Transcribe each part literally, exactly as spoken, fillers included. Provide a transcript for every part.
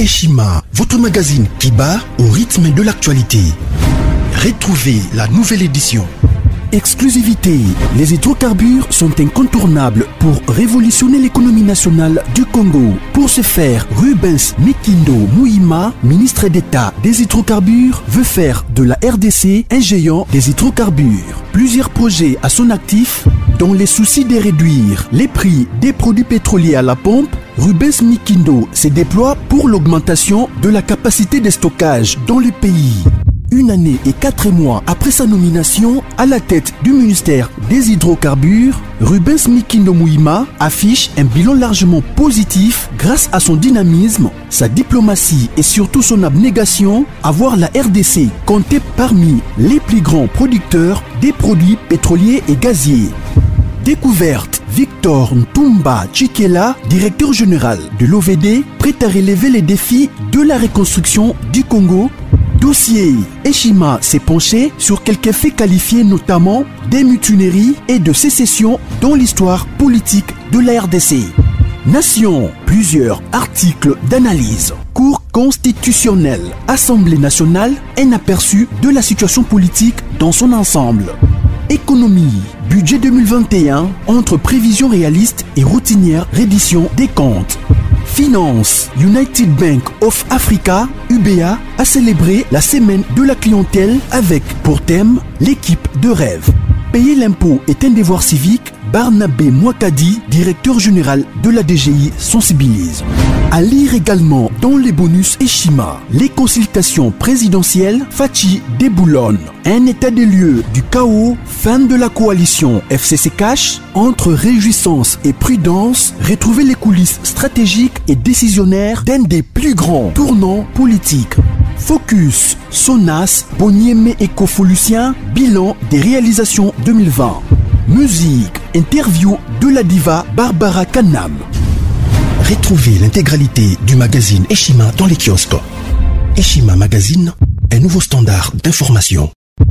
Eshima, votre magazine qui bat au rythme de l'actualité. Retrouvez la nouvelle édition. Exclusivité, les hydrocarbures sont incontournables pour révolutionner l'économie nationale du Congo. Pour ce faire, Rubens Mikindo Mouima, ministre d'État des hydrocarbures, veut faire de la R D C un géant des hydrocarbures. Plusieurs projets à son actif, dans les soucis de réduire les prix des produits pétroliers à la pompe. Rubens Mikindo se déploie pour l'augmentation de la capacité de stockage dans le pays. Une année et quatre mois après sa nomination à la tête du ministère des hydrocarbures, Rubens Mikindo Mouima affiche un bilan largement positif grâce à son dynamisme, sa diplomatie et surtout son abnégation à voir la R D C compter parmi les plus grands producteurs des produits pétroliers et gaziers. Découverte, Victor Ntumba Chikela, directeur général de l'O V D, prêt à relever les défis de la reconstruction du Congo. Dossier, Eshima s'est penché sur quelques faits qualifiés notamment des mutineries et de sécession dans l'histoire politique de la R D C. Nation, plusieurs articles d'analyse. Cour constitutionnelle, Assemblée nationale, un aperçu de la situation politique dans son ensemble. Économie, budget deux mille vingt et un, entre prévisions réalistes et routinières reddition des comptes. Finance, United Bank of Africa, U B A, a célébré la semaine de la clientèle avec, pour thème, l'équipe de rêve. Payer l'impôt est un devoir civique. Barnabé Mouakadi, directeur général de la D G I, sensibilise. À lire également dans les bonus Eshima, les consultations présidentielles, Fachi déboulonne. Un état des lieux du chaos, fin de la coalition F C C cache, entre réjouissance et prudence, retrouver les coulisses stratégiques et décisionnaires d'un des plus grands tournants politiques. Focus, Sonas, Bonieme Écofolucien, bilan des réalisations deux mille vingt. Musique, interview de la diva Barbara Kanam. Retrouvez l'intégralité du magazine Eshima dans les kiosques. Eshima Magazine, un nouveau standard d'information.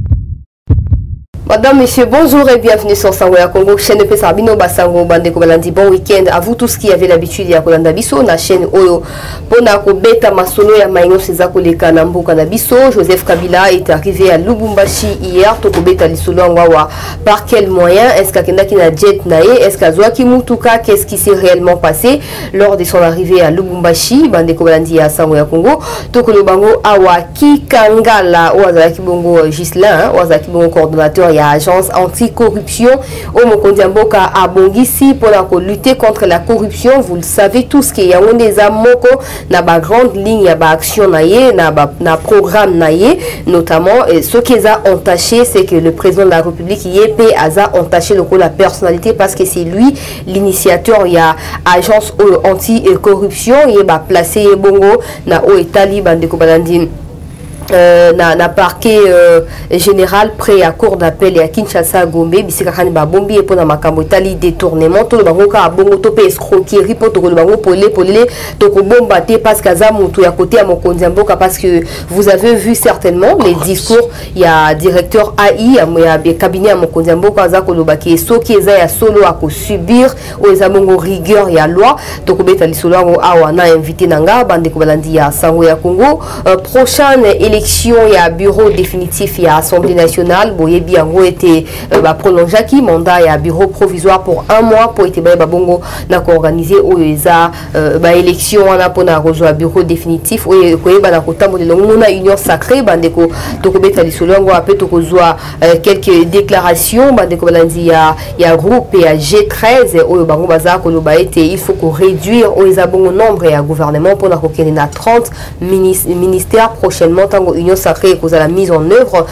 Madame, Monsieur, bonjour et bienvenue sur Sangoya Congo, chaîne de Pesarbino Basango, Bande Kobalandi. Bon week-end à vous tous qui avez l'habitude de Kolanda Biso, na chaîne Oyo. Bonako Beta Masono ya Maïno Sezako Leka Nambo Kanabiso. Joseph Kabila est arrivé à Lubumbashi hier. Toko Beta Lisolo Ngwawa. Par quel moyen? Est-ce qu'Akenda qui n'a jet nae? Est-ce qu'Azwa Kimutuka? Qu'est-ce qui s'est réellement passé lors de son arrivée à Lubumbashi? Bande Kobalandi à Sangoya Congo. Toko Lobango Awa Kikangala, Oazaki Bongo Gislain, Oazaki Bongo coordonnateur. Il y a agence anticorruption au Mokondiamboka à Bongisi pour la lutter contre la corruption. Vous le savez tous qu'il y a des amoko na ba grande ligne ya ba action naie na ba na programme naie notamment et ce qu'ils ont entaché c'est que le président de la République Yepé Aza entaché le la personnalité parce que c'est lui l'initiateur. Il y a agence anti-corruption il va placer bongo na o etali bande ko balandine. Euh, na, na parquet euh, général prêt à cour d'appel et à Kinshasa Gombe bisikakani ba bombi et pour na makambo itali détournement to le bango ka bongo to pe escroquerie pour to le bango polé polé to ko bomba te parce qu'aza mutu ya côté à Mokonzi Mboka parce que vous avez vu certainement les discours il y a directeur A I il y a cabinet à Mokonzi Mboka aza ko lobaki soki eza ya solo à ko subir o eza bongo rigueur ya loi to ko beta lisolo ngo awa na invité nanga bande ko balandi ya sango ya Congo euh, prochaine élection il y a bureau définitif il y a Assemblée nationale boye biango était euh, bah, prolongé qui mandat il y a bureau provisoire pour un mois pour être bah, bongo na organiser au eza euh, bah, élection on a pour na rejoindre bureau définitif ou ko ba na kotambo de l'Union union sacrée bandeko to ko beta lisolongo apé to ko zoa quelques déclarations bandeko balandi il y a il y a groupe et à G treize au bango baza ko ba été il faut qu'on réduire au eza bongo nombre et à gouvernement pour na ko na trente ministères prochainement Union sacrée cause à la mise en œuvre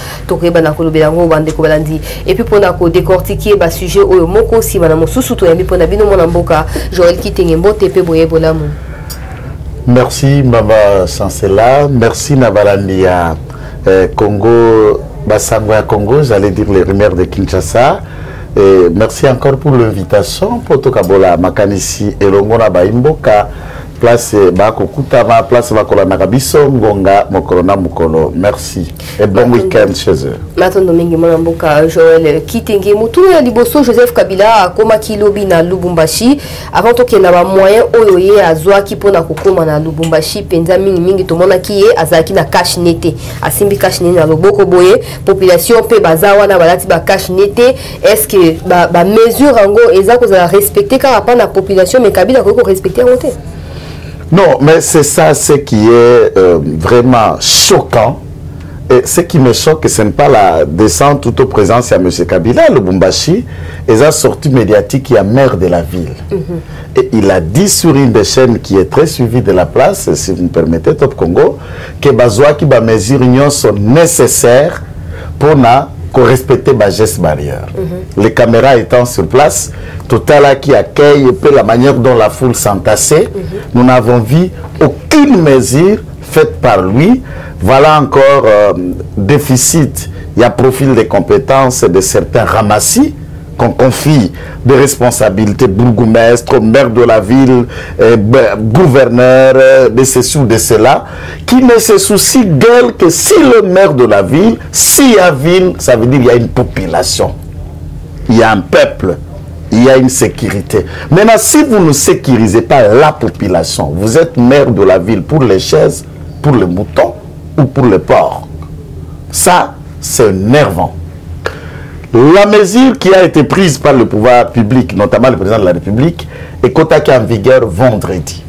et puis pour nous décortiquer le sujet au moko si madame Susu to yambi pona bino mona mboka Joël Kitengembo tepe boye bolamu. Merci Mama Sansela, merci Nabalandi ya eh, Congo Basango ya Congo, j'allais dire les rumeurs de Kinshasa. Et merci encore pour l'invitation pour Tokabola Makanisi et Longona Baimboka place Bakokutama, place Bakola Nagabiso, Ngonga, Mokorona Mukolo. Merci et bon week-end chez eux. Maintenant, Mingi Mboka, Joël Kitenge, Moutou, Liboso, Joseph Kabila, Koma Kilobi na Lubumbashi, avant tout qu'il y ait moyen, Oyoye, Azoa, qui pona Kokoma na Lubumbashi, Penza Mingi Mingi, tout le monde qui est, Azaki na cash nete, Asimbi cash nete, na Loboko Boye, population, Pe Bazawa, na Balati ba cash nete, est-ce que, ba, ba mesure, en gros, Ezako, vous allez respecter, car à part la population, mais Kabila, Koko respecter en côté. Non, mais c'est ça ce qui est euh, vraiment choquant. Et ce qui me choque, ce n'est pas la descente tout au présent, c'est à M. Kabila, le Lubumbashi, et sa sortie médiatique, il y a maire de la ville. Mm-hmm. Et il a dit sur une des chaînes qui est très suivie de la place, si vous me permettez, Top Congo, que Bazoua qui va mesures sont nécessaires pour na respecter ma geste barrière. Mm-hmm. Les caméras étant sur place, Total qui accueille et puis la manière dont la foule s'entassait, mm-hmm. nous n'avons vu aucune mesure faite par lui. Voilà encore euh, déficit. Il y a profil des compétences de certains ramassis qu'on confie des responsabilités bourgmestre, maire de la ville, euh, gouverneur, euh, de ceci ou de cela, qui ne se soucie guère que si le maire de la ville, s'il y a ville, ça veut dire qu'il y a une population, il y a un peuple, il y a une sécurité. Maintenant, si vous ne sécurisez pas la population, vous êtes maire de la ville pour les chaises, pour les moutons ou pour les porcs. Ça, c'est énervant. La mesure qui a été prise par le pouvoir public, notamment le président de la République, est cotée en vigueur vendredi.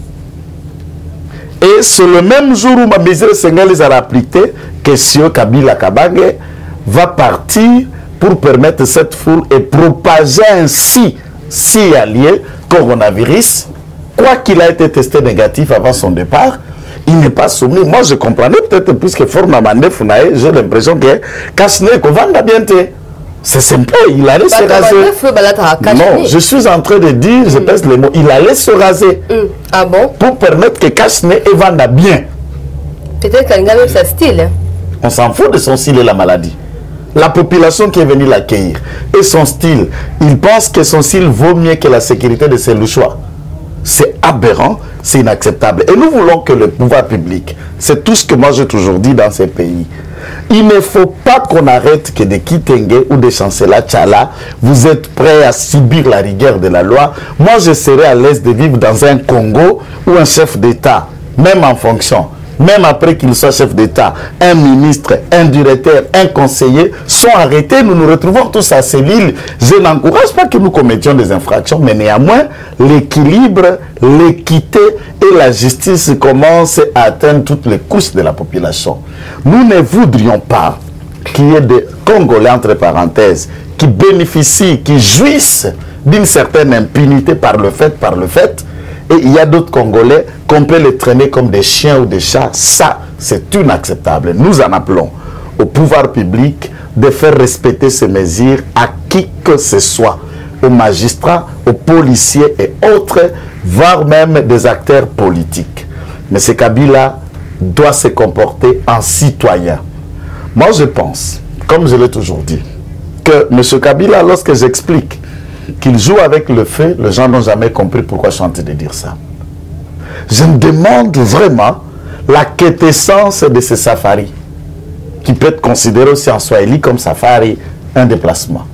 Et c'est le même jour où ma mesure sénégalaise a appliqué que M. Kabila Kabange va partir pour permettre cette foule et propager ainsi, si allié, coronavirus, quoi qu'il a été testé négatif avant son départ, il n'est pas soumis. Moi, je comprenais peut-être, puisque Fornamande Funae, j'ai l'impression que Kasne Kovanga bientôt. C'est simple, il allait se raser. Non, je suis en train de dire, je pèse les mots, il allait se raser. Mm. Ah bon? Pour permettre que Kasne vende bien. Peut-être qu'il a même sa style. On s'en fout de son style et la maladie. La population qui est venue l'accueillir et son style, il pense que son style vaut mieux que la sécurité de ses louchois. C'est aberrant, c'est inacceptable. Et nous voulons que le pouvoir public, c'est tout ce que moi j'ai toujours dit dans ces pays, il ne faut pas qu'on arrête que des Kitenge ou des chancellors Tchala, vous êtes prêts à subir la rigueur de la loi. Moi, je serais à l'aise de vivre dans un Congo où un chef d'État, même en fonction, même après qu'il soit chef d'État, un ministre, un directeur, un conseiller, sont arrêtés. Nous nous retrouvons tous à Séville. Je n'encourage pas que nous commettions des infractions, mais néanmoins, l'équilibre, l'équité et la justice commencent à atteindre toutes les couches de la population. Nous ne voudrions pas qu'il y ait des Congolais, entre parenthèses, qui bénéficient, qui jouissent d'une certaine impunité par le fait, par le fait, et il y a d'autres Congolais qu'on peut les traîner comme des chiens ou des chats. Ça, c'est inacceptable. Nous en appelons au pouvoir public de faire respecter ces mesures à qui que ce soit, aux magistrats, aux policiers et autres, voire même des acteurs politiques. Mais M. Kabila doit se comporter en citoyen. Moi, je pense, comme je l'ai toujours dit, que M. Kabila, lorsque j'explique qu'il joue avec le feu, les gens n'ont jamais compris pourquoi je suis en train de dire ça. Je me demande vraiment la quintessence de ce safari, qui peut être considéré aussi en Swahili comme safari, un déplacement.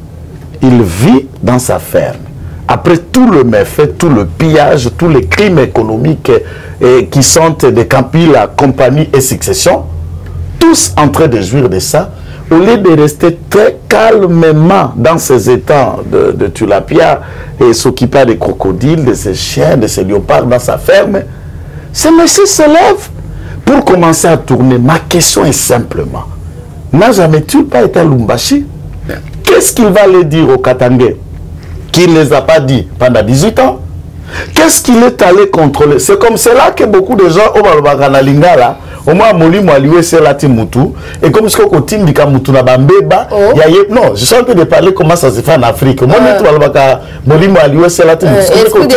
Il vit dans sa ferme. Après tout le méfait, tout le pillage, tous les crimes économiques eh, qui sont de Campila, compagnie et succession, tous en train de jouir de ça, au lieu de rester très calmement dans ces étangs de, de Tulapia et s'occuper des crocodiles, de ces chiens, de ces léopards dans sa ferme, ce monsieur se lève pour commencer à tourner. Ma question est simplement, n'a jamais-il pas été à Lubumbashi? Qu'est-ce qu'il va aller dire aux Katangais qu'il ne les a pas dit pendant dix-huit ans? Qu'est-ce qu'il est allé contrôler? C'est comme cela que beaucoup de gens au Balbaganalingala, au moins Molimo Aliwe Selati Moutou, et comme ce qu'on dit que Moutou n'a pas mbeba, non, je suis en train de parler comment ça se fait en Afrique. Moi, je suis Molimo Aliwe Selati Moutou. Et comme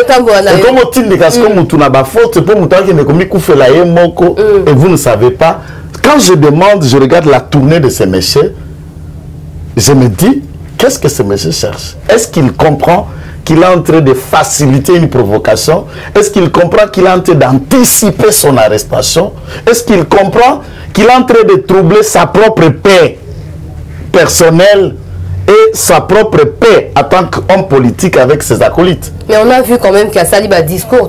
on dit que Moutou n'a pas faute, c'est pour Moutou qui n'est commis Koufela et Moko, et vous ne savez pas. Quand je demande, je regarde la tournée de ces messieurs, je me dis, qu'est-ce que ce monsieur cherche? Est-ce qu'il comprend qu'il est en train de faciliter une provocation? Est-ce qu'il comprend qu'il est en train d'anticiper son arrestation? Est-ce qu'il comprend qu'il est en train de troubler sa propre paix personnelle et sa propre paix en tant qu'homme politique avec ses acolytes? Mais on a vu quand même qu'il y a Saliba discours.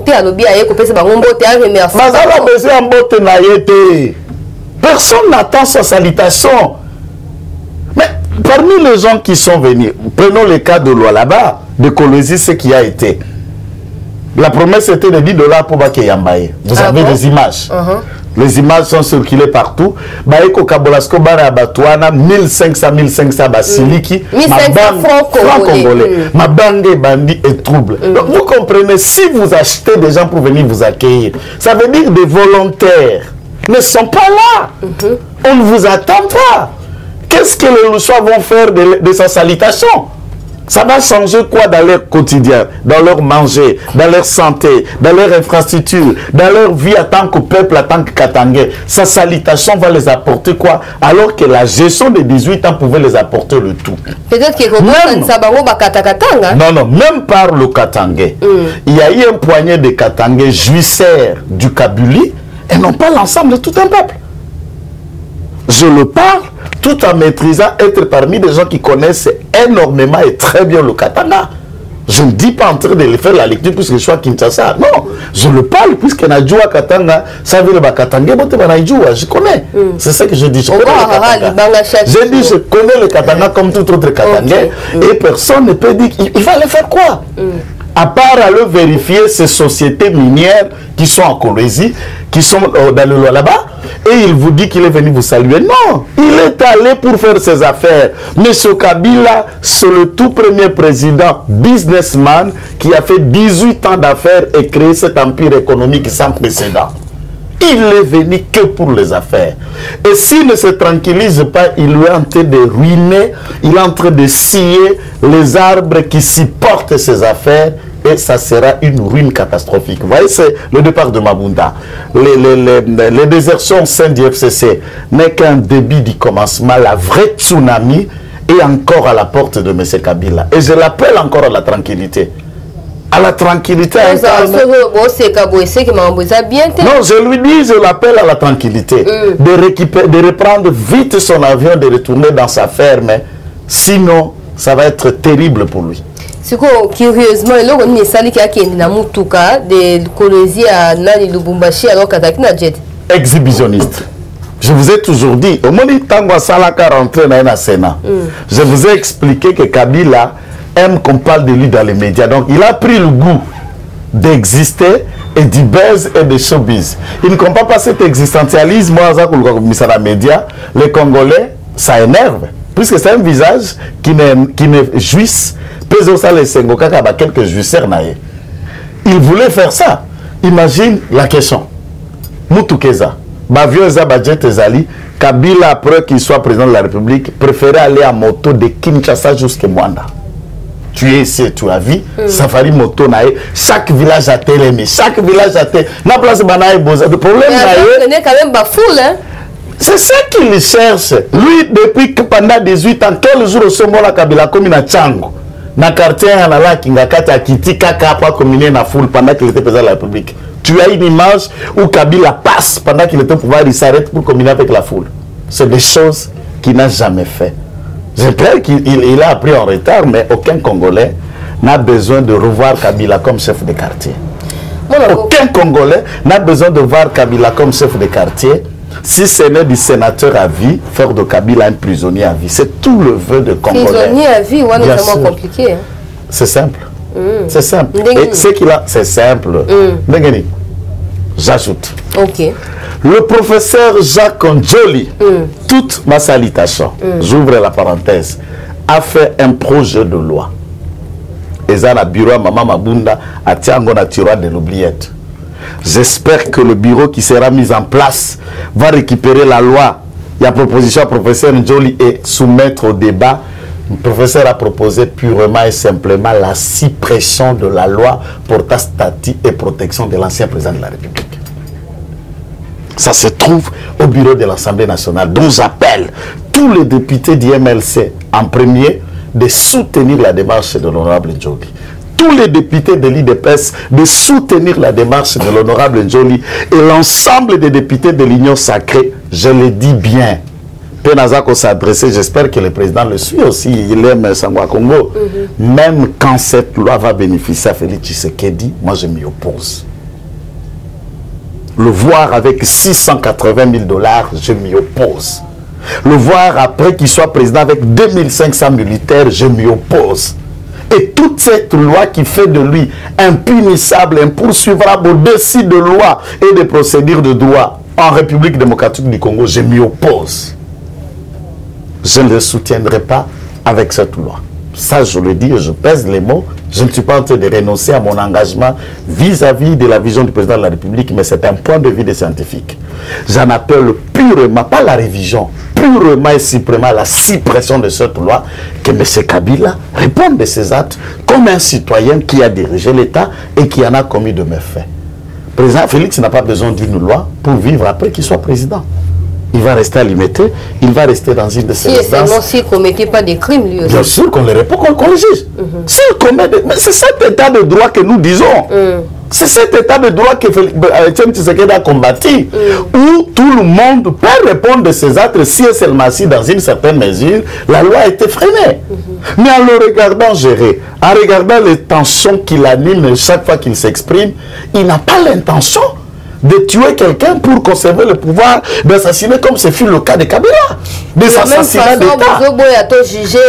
Personne n'attend sa salutation. Mais parmi les gens qui sont venus, prenons le cas de Lualaba, de Kolwezi, ce qui a été. La promesse était de dix dollars pour Baké Yambaye. Vous ah avez bon? des images. Uh-huh. Les images sont circulées partout. Baeko Kabolasco Barabatouana, mille cinq cents, mille cinq cents Basiliki. mille cinq cents francs congolais. Mm. Ma bande bandit et trouble. Mm. Donc vous comprenez, si vous achetez des gens pour venir vous accueillir, ça veut dire des volontaires ne sont pas là. Mm-hmm. On ne vous attend pas. Qu'est-ce que les Louchois vont faire de, de sa salutation? Ça va changer quoi dans leur quotidien, dans leur manger, dans leur santé, dans leur infrastructure, dans leur vie en tant que peuple, en tant que Katangais? Sa salutation va les apporter quoi? Alors que la gestion de dix-huit ans pouvait les apporter le tout. Peut-être que même, non, non, même par le Katangais. Mm. Il y a eu un poignet de Katangais jouisseurs du Kabylie et non pas l'ensemble de tout un peuple. Je le parle tout en maîtrisant être parmi des gens qui connaissent énormément et très bien le Katanga. Je ne dis pas en train de le faire la lecture puisque je suis à Kinshasa. Non, je le parle puisque Najua Katanga, ça veut dire Katanga, je connais. Mm. C'est ça que je dis. Je connais le Katanga. Je dis, je connais le Katanga comme tout autre Katangais. Okay. Et personne ne peut dire qu'il va le faire quoi. Mm. À part aller vérifier ces sociétés minières qui sont en Kolwezi, qui sont euh, dans le Lualaba, et il vous dit qu'il est venu vous saluer. Non, il est allé pour faire ses affaires. Monsieur Kabila, c'est le tout premier président businessman qui a fait dix-huit ans d'affaires et créé cet empire économique sans précédent. Il est venu que pour les affaires. Et s'il ne se tranquillise pas, il est en train de ruiner, il est en train de scier les arbres qui supportent ses affaires et ça sera une ruine catastrophique. Vous voyez, c'est le départ de Mabunda. Les, les, les, les désertions au sein du F C C n'est qu'un début du commencement. La vraie tsunami est encore à la porte de M. Kabila. Et je l'appelle encore à la tranquillité. À la tranquillité. Non, je lui dis, je l'appelle à la tranquillité. Mm. De, récupérer, de reprendre vite son avion, de retourner dans sa ferme. Sinon, ça va être terrible pour lui. C'est quoi, curieusement, il y a sali qui a qui na mutuka de Kolwezi à Nani Lubumbashi alors qu'à jet. Exhibitionniste. Je vous ai toujours dit, au moment où Tango Salaka rentré dans le Sénat, mm. je vous ai expliqué que Kabila aime qu'on parle de lui dans les médias. Donc, il a pris le goût d'exister et du buzz et de showbiz. Il ne comprend pas cet existentialisme. Moi, dans les médias, les Congolais, ça énerve. Puisque c'est un visage qui ne, qui ne jouisse. Quelques jouisseurs. Il voulait faire ça. Imagine la question. Moutoukeza, Bavioza Badjet Ezali, Kabila, après qu'il soit président de la République, préférait aller à moto de Kinshasa jusqu'à Mwanda. Tu es ici, tu as vu, mm. Safari moto nae, chaque village a télémé, chaque village a télémé. Na place banae boza. Le problème nae, quand même pas foule, hein. C'est ça qu'il cherche. Lui, depuis que pendant dix-huit ans, quel jour au sommet la Kabila comme na Tchango, na quartier à la Kingakata a quitté Kaka pour communier na foule pendant qu'il était président de la République. Tu as une image où Kabila passe pendant qu'il était au pouvoir, il s'arrête pour communier avec la foule. C'est des choses qu'il n'a jamais fait. J'espère qu'il il a appris en retard, mais aucun Congolais n'a besoin de revoir Kabila comme chef de quartier. Aucun Congolais n'a besoin de voir Kabila comme chef de quartier. Si ce n'est du sénateur à vie, faire de Kabila un prisonnier à vie. C'est tout le vœu de Congolais. Prisonnier à vie, ouais, c'est vraiment compliqué. Hein. C'est simple. Mm. C'est simple. Et ce qu'il a, c'est simple. Mm. J'ajoute. Ok. Le professeur Jacques Njoli, mm. toute ma salutation, mm. j'ouvre la parenthèse, a fait un projet de loi. Et ça, le bureau Maman Mabunda a tiré un tiroir de l'oubliette. J'espère que le bureau qui sera mis en place va récupérer la loi. Il y a proposition à professeur Njoli et soumettre au débat. Le professeur a proposé purement et simplement la suppression de la loi portant statut et protection de l'ancien président de la République. Ça se trouve au bureau de l'Assemblée nationale, dont j'appelle tous les députés du M L C en premier de soutenir la démarche de l'honorable Njoli. tous les députés de l'I D P S de soutenir la démarche de l'honorable Njoli et l'ensemble des députés de l'Union sacrée, je le dis bien. Penazako s'adresser, j'espère que le président le suit aussi, il aime Sangwa Congo. Mm-hmm. Même quand cette loi va bénéficier à Félix Tshisekedi, moi je m'y oppose. Le voir avec six cent quatre-vingt mille dollars, je m'y oppose. Le voir après qu'il soit président avec deux mille cinq cents militaires, je m'y oppose. Et toute cette loi qui fait de lui impunissable, impoursuivable au-dessus de lois et des procédures de droit en République démocratique du Congo, je m'y oppose. Je ne le soutiendrai pas avec cette loi. Ça, je le dis et je pèse les mots. Je ne suis pas en train de renoncer à mon engagement vis-à-vis de la vision du président de la République, mais c'est un point de vue des scientifiques. J'en appelle purement, pas la révision, purement et suprêmement la suppression de cette loi, que M. Kabila réponde de ses actes comme un citoyen qui a dirigé l'État et qui en a commis de méfaits. Le président Félix n'a pas besoin d'une loi pour vivre après qu'il soit président. Il va rester limité, il va rester dans une de ces résidences. Si seulement s'il ne commettait pas des crimes, lui aussi. Bien sûr qu'on le répond, qu'on le juge. Mm-hmm. S'il commet des... Mais c'est cet état de droit que nous disons. Mm. C'est cet état de droit que Etienne Tshisekedi a combattu, mm. où tout le monde peut répondre de ses actes si et seulement si, dans une certaine mesure, la loi a été freinée. Mm-hmm. Mais en le regardant gérer, en regardant les tensions qu'il anime chaque fois qu'il s'exprime, il n'a pas l'intention de tuer quelqu'un pour conserver le pouvoir, d'assassiner comme ce fut le cas de Kabila. Des assassinats d'État. Tu jugé,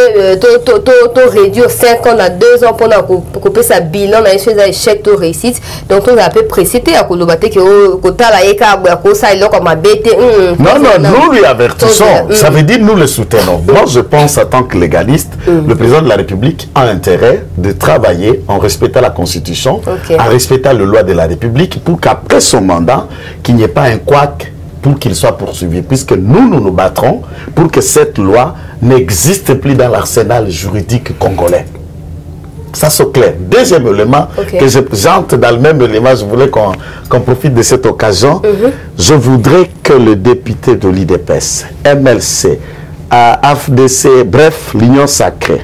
tu réduire cinq ans à deux ans pour couper sa bilan, dans les échecs, tu réussite. Donc, tu as peu précité à Koulobaté que la Eka, ça il comme bête. Non, non, nous lui avertissons. Ça veut dire nous le soutenons. Moi, je pense, en tant que légaliste, le président de la République a intérêt de travailler en respectant la Constitution, en respectant les lois de la République, pour qu'après son mandat, qu'il n'y ait pas un couac pour qu'il soit poursuivi, puisque nous, nous nous battrons pour que cette loi n'existe plus dans l'arsenal juridique congolais. Ça, c'est clair. Deuxième élément, okay. que j'entre dans le même élément, je voulais qu'on qu'on profite de cette occasion. Mm-hmm. Je voudrais que le député de l'I D P S, M L C, A F D C, bref, l'Union sacrée.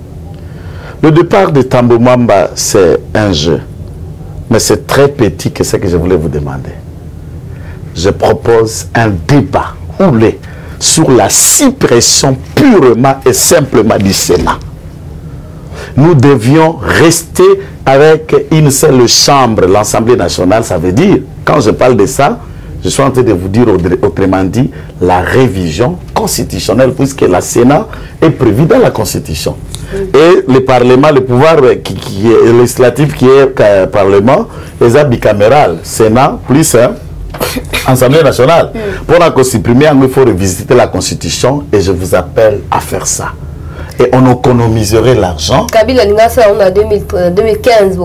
Le départ de Tambo Mwamba, c'est un jeu. Mais c'est très petit que ce que je voulais vous demander. Je propose un débat oulé sur la suppression purement et simplement du Sénat. Nous devions rester avec une seule chambre, l'Assemblée nationale. Ça veut dire, quand je parle de ça, je suis en train de vous dire autrement dit, la révision constitutionnelle, puisque la Sénat est prévue dans la Constitution. Et le Parlement, le pouvoir qui, qui est législatif qui est euh, Parlement, les bicaméral, Sénat, plus hein, Assemblée nationale. Mm. Pour la supprimer, il faut revisiter la Constitution et je vous appelle à faire ça. Et on économiserait l'argent. Kabila, on a deux mille quinze,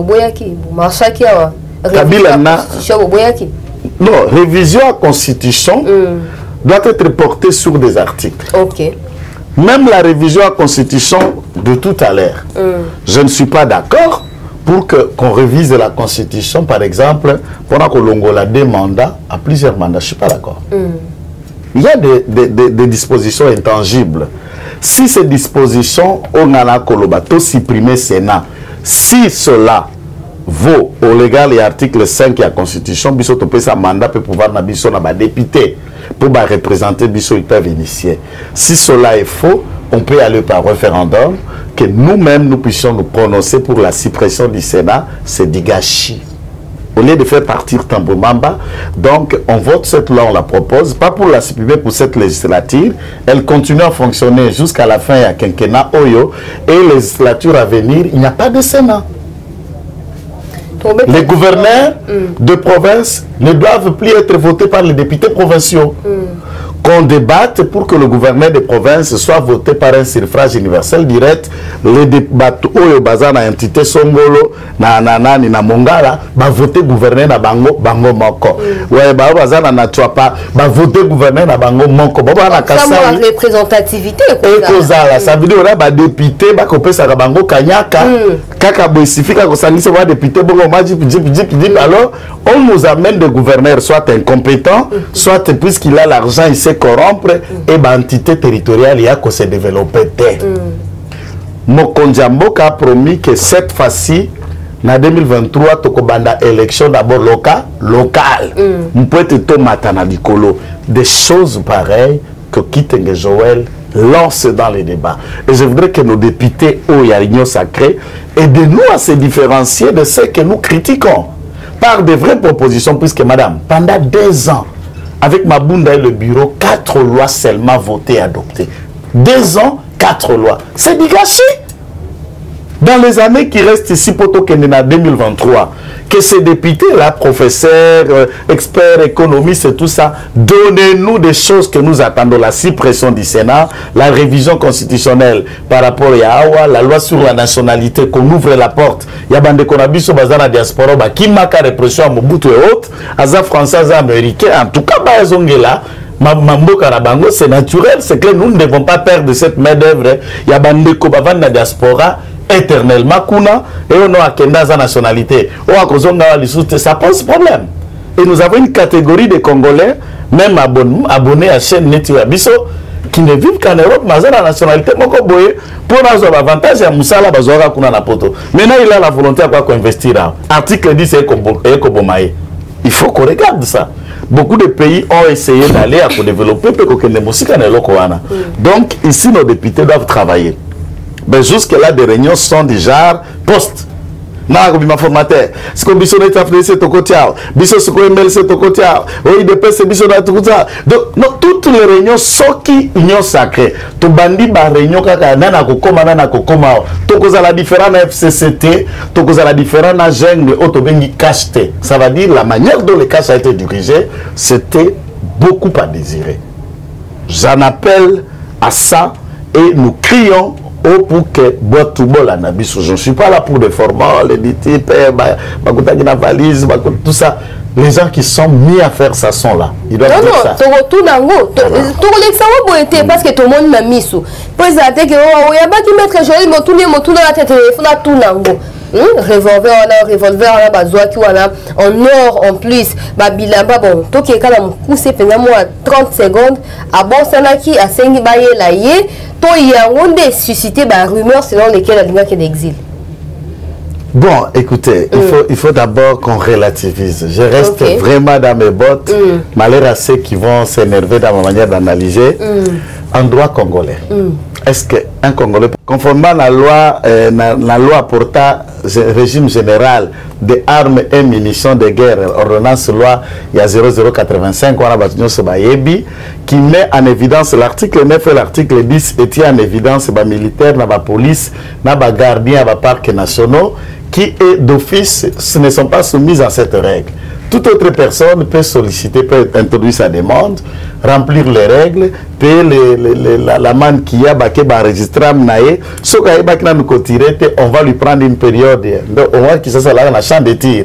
Kabila, non, révision à la Constitution mm. doit être portée sur des articles. Ok. Même la révision à la Constitution de tout à l'heure, mm. je ne suis pas d'accord pour que qu'on révise la Constitution, par exemple, pendant que l'Ongola des mandats à plusieurs mandats. Je ne suis pas d'accord. Mm. Il y a des, des, des, des dispositions intangibles. Si ces dispositions, on a la Kolobato supprimer Sénat, si cela vaut au légal et article cinq de la Constitution, Bisso topé sa mandat peut pouvoir na Bisso na ba député pour ba représenter Bisso, ils peuvent initier. Si cela est faux, on peut aller par référendum, que nous-mêmes nous puissions nous prononcer pour la suppression du Sénat, c'est du gâchis. Au lieu de faire partir Tambo Mwamba, donc on vote cette loi, on la propose, pas pour la supprimer pour cette législature, elle continue à fonctionner jusqu'à la fin à quinquennat Oyo, et législature à venir, il n'y a pas de Sénat. Les gouverneurs mm. de province ne doivent plus être votés par les députés provinciaux. Mm. Qu'on débatte pour que le gouverneur de province soit voté par un suffrage universel direct. Les débats au bazar na entité Songolo, na na ni na Mongala, va voter gouverneur na bango bango moko. Ouais, ba bazar na Natuapa, va voter gouverneur na bango moko. Ba na Kasai. La représentativité. Et kozala, ça veut dire là ba député ba kopé sa bango kanyaka, kaka boisifika ko sangisa wa député bongo maji pidi pidi pidi. Alors, on nous amène des gouverneurs soit incompétents, soit puisqu'il a l'argent il sait corrompre et l'entité territoriale il y a que se développer. Mm. Mokonjamboka a promis que cette fois-ci en deux mille vingt-trois, tokobanda élection d'abord local, local. On peut être tomata na likolo. Des choses pareilles que Kitenge Joël lance dans les débats. Et je voudrais que nos députés, au Yarigno Sacré, aident-nous à se différencier de ceux que nous critiquons par de vraies propositions, puisque madame, pendant deux ans, avec Mabunda et le bureau, quatre lois seulement votées et adoptées. Deux ans, quatre lois. C'est du gâchis. Dans les années qui restent ici, poto en deux mille vingt-trois, que ces députés-là, professeurs, euh, experts, économistes et tout ça, donnez-nous des choses que nous attendons. La suppression du Sénat, la révision constitutionnelle par rapport à Yahawa, la loi sur la nationalité, qu'on ouvre la porte. Il y a des Konabiso Bazana diaspora, qui marque la répression à Mobutu et autres, Aza français, Aza américain, en tout cas, Bazongela. Mambo Karabango, c'est naturel, c'est que nous ne devons pas perdre cette main-d'œuvre. Il y a des Kobavan na diaspora, éternellement kuna et on a kenda sa nationalité ça pose problème. Et nous avons une catégorie de Congolais même abonnés, abonnés à chaîne Netu Abisso qui ne vivent qu'en Europe mais la nationalité moko boye pour avoir avantage à Moussala bazora kuna na poto. Maintenant il a la volonté à quoi investir. Article dix c'est Ekobomae. Il faut qu'on regarde ça. Beaucoup de pays ont essayé d'aller à développer donc ici nos députés doivent travailler. Mais jusque-là, des réunions sont déjà post. Na ko bima formateur. Ce que biso n'est pas fait c'est au côté. Biso ce que email c'est au côté. Oui, de c'est biso na tout ça. Donc non, toutes les réunions sont qui union sacrée. To bandi ba réunion kaka nana ko koma nana ko koma. To koza la différence F C C T, to koza la différence na jungle auto bengi cash T. Ça veut dire la manière dont le cash a été dirigé, c'était beaucoup à désirer. J'en appelle à ça et nous crions oh, pour que je ne suis pas là pour des formats, les types, la valise, tout ça. Les gens qui sont mis à faire ça sont là. Ils doivent non, dire non, ça. Tu retournes en haut. Tu retournes parce que tout le monde m'a mis sous. Présenté que il y a pas qui mettre Joël, mais tout le monde tourne la tête, il faut la tourner en haut. Revolver, on a revolver, on a besoin qui on a en or en plus. Babilamba, bon, tout qui est quand même poussé pendant trente secondes. À bon, ça n'a qui a cinq baillés là, y est. Toi, il y a un des suscité des rumeurs selon lesquelles la ligne qui est d'exil. Bon, écoutez, mm. il faut, il faut d'abord qu'on relativise. Je reste okay. vraiment dans mes bottes, mm. malgré à ceux qui vont s'énerver dans ma manière d'analyser. Mm. En droit congolais, mm. est-ce qu'un Congolais, conformément à la loi, euh, la, la loi portant régime général des armes et munitions de guerre, ordonnance loi, il y a zéro zéro quatre-vingt-cinq, qui met en évidence l'article neuf et l'article dix, et tient en évidence les militaires, la police, les gardiens, les parcs nationaux, qui est d'office, ce ne sont pas soumis à cette règle. Toute autre personne peut solliciter, peut introduire sa demande, remplir les règles, payer les, les, les, la, la manne qui a enregistré, on va lui prendre une période, on voit qu'il s'est là dans la champ de tir.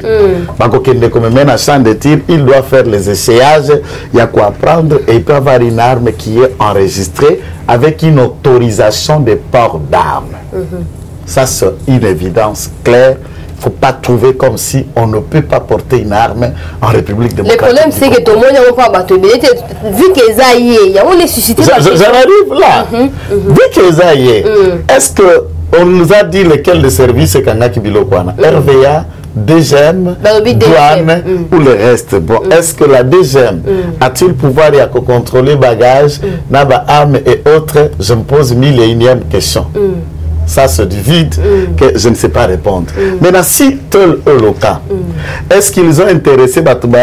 Il doit faire les essayages, il y a quoi prendre, et il peut avoir une arme qui est enregistrée avec une autorisation de port d'armes. Mm-hmm. Ça, c'est une évidence claire. Il ne faut pas trouver comme si on ne peut pas porter une arme en République démocratique. Le problème, c'est que tout le monde n'a pas battu. Vu qu'ils aillent, il y a les suscité. J'arrive là. Mm -hmm, mm -hmm. Vu qu'ils aillent, mm. est-ce qu'on nous a dit lesquels de services c'est qu'on a qui bilokwana R V A, D G M, douane mm. ou le reste. Bon, mm. est-ce que la D G M mm. a-t-il pouvoir à contrôler bagages, mm. armes et autres? Je me pose mille et unième question. Mm. Ça, c'est du vide mm. que je ne sais pas répondre. Mm. Maintenant, si tel est le cas, mm. est-ce qu'ils ont intéressé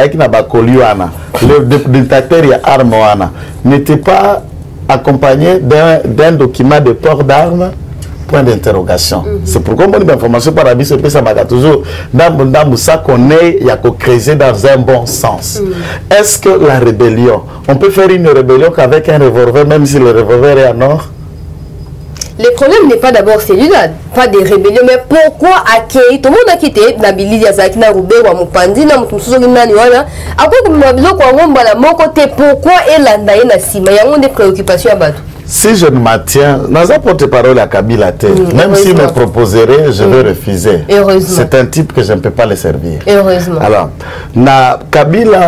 le dictateur armes n'était pas accompagné d'un document de port d'armes? Point d'interrogation. Mm -hmm. C'est pourquoi mon information par la B C P, ça m'a toujours dans ça qu'on est, il y a qu'à creuser dans un bon sens. Mm. Est-ce que la rébellion, on peut faire une rébellion qu'avec un revolver, même si le revolver est en or? Le problème n'est pas d'abord celui-là, pas des rébellions, mais pourquoi accueillir tout le monde a quitté Nabili Yazaki na Roubé ou Mupandi na Mutuso Nani wana après que Mabilo kwa ngomba la mon côté pourquoi elle a ndaye na sima il y a des préoccupations à battre. Si je ne maintiens, dans un porte-parole à Kabila T, mmh, même s'il me proposerait, je mmh. vais refuser. C'est un type que je ne peux pas le servir. Heureusement. Alors, na Kabila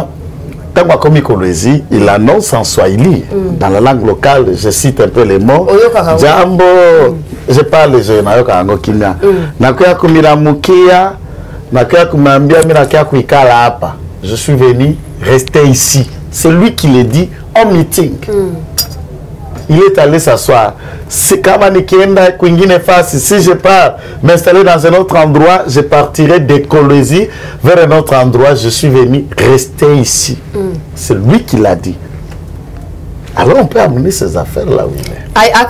il annonce en Swahili, mm. dans la langue locale, je cite un peu les mots. Jambo, mm. je parle, je n'ai pas de Nakoya Kumira Mukia, Je suis venu rester ici. C'est lui qui le dit en meeting. Mm. Il est allé s'asseoir. Si je pars m'installer dans un autre endroit, je partirai de Colosie vers un autre endroit. Je suis venu rester ici. Mm. C'est lui qui l'a dit. Alors on peut amener ces affaires là où il est.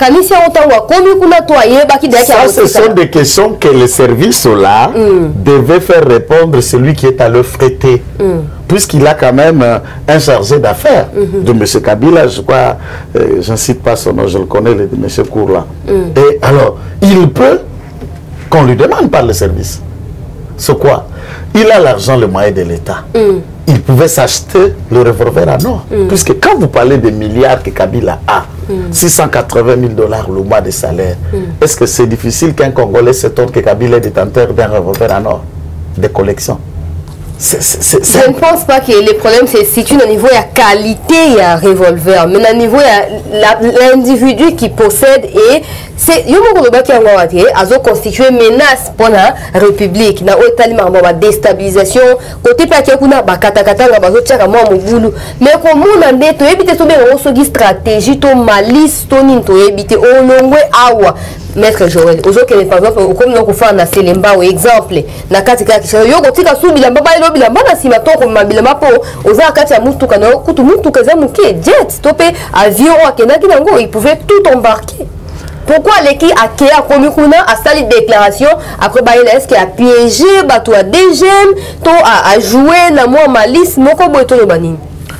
Ça, ce sont des questions que les services là mm. devaient faire répondre celui qui est à le fréter. Mm. Puisqu'il a quand même euh, un chargé d'affaires mm -hmm. de M. Kabila, je crois, euh, je ne cite pas son nom, je le connais, le, M. Kourla. Mm. Et alors, il peut qu'on lui demande par le service. C'est quoi? Il a l'argent, le moyen de l'État. Mm. Il pouvait s'acheter le revolver à or. Mm. Puisque quand vous parlez des milliards que Kabila a, mm. six cent quatre-vingt mille dollars le mois de salaire, mm. est-ce que c'est difficile qu'un Congolais s'étonne que Kabila est détenteur d'un revolver à or de collection? C est, c est, c est... Je ne pense pas que le problème se situe au niveau de la qualité de la revolver, mais au niveau de l'individu qui possède et c'est yo moko loba ki yango wate azo constituer menace pour la République na otali ma ba déstabilisation côté pa ki kuna ba katakata nga bazo tchaka mo mobulu mais ko mona ndeto ebite so be o sogi stratégie to malice to ninto ebite o longwe awa Maître Joël, aujourd'hui par exemple, comme nous faisons na Selemba ou exemple, na katika kisha yo kotika subila mbaba ilo bila mbana sima to ko mabila mapo oza kati ya mutu kana kutu mutu kaza muke jet topé avion akena kinango il pouvait tout embarquer. Pourquoi l'équipe a créé à Komikuna a sali déclaration après Bayela est-ce qu'il a piégé bato a D G M to a joué na moi malice moko boito le banini.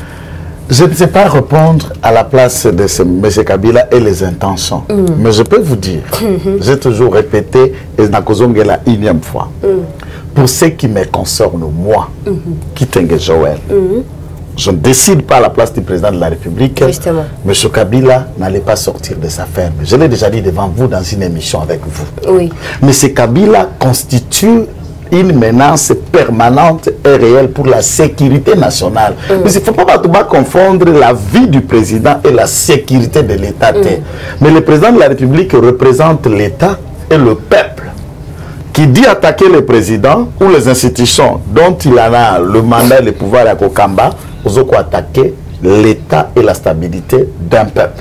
Je ne sais pas répondre à la place de ce M. Kabila et les intentions. Mm. Mais je peux vous dire, mm-hmm. j'ai toujours répété, et je la énième fois, mm. pour ce qui me concerne, moi, mm-hmm. qui tengue Joël, mm-hmm. je ne décide pas à la place du président de la République. Justement. M. Kabila n'allait pas sortir de sa ferme. Je l'ai déjà dit devant vous dans une émission avec vous. Oui. M. Kabila constitue une menace permanente et réelle pour la sécurité nationale. Mm. Mais il ne faut pas, pas confondre la vie du président et la sécurité de l'État. Mm. Mais le président de la République représente l'État et le peuple. Qui dit attaquer le président ou les institutions dont il en a le mandat et le pouvoir à Kokamba, vous avez attaquer l'État et la stabilité d'un peuple.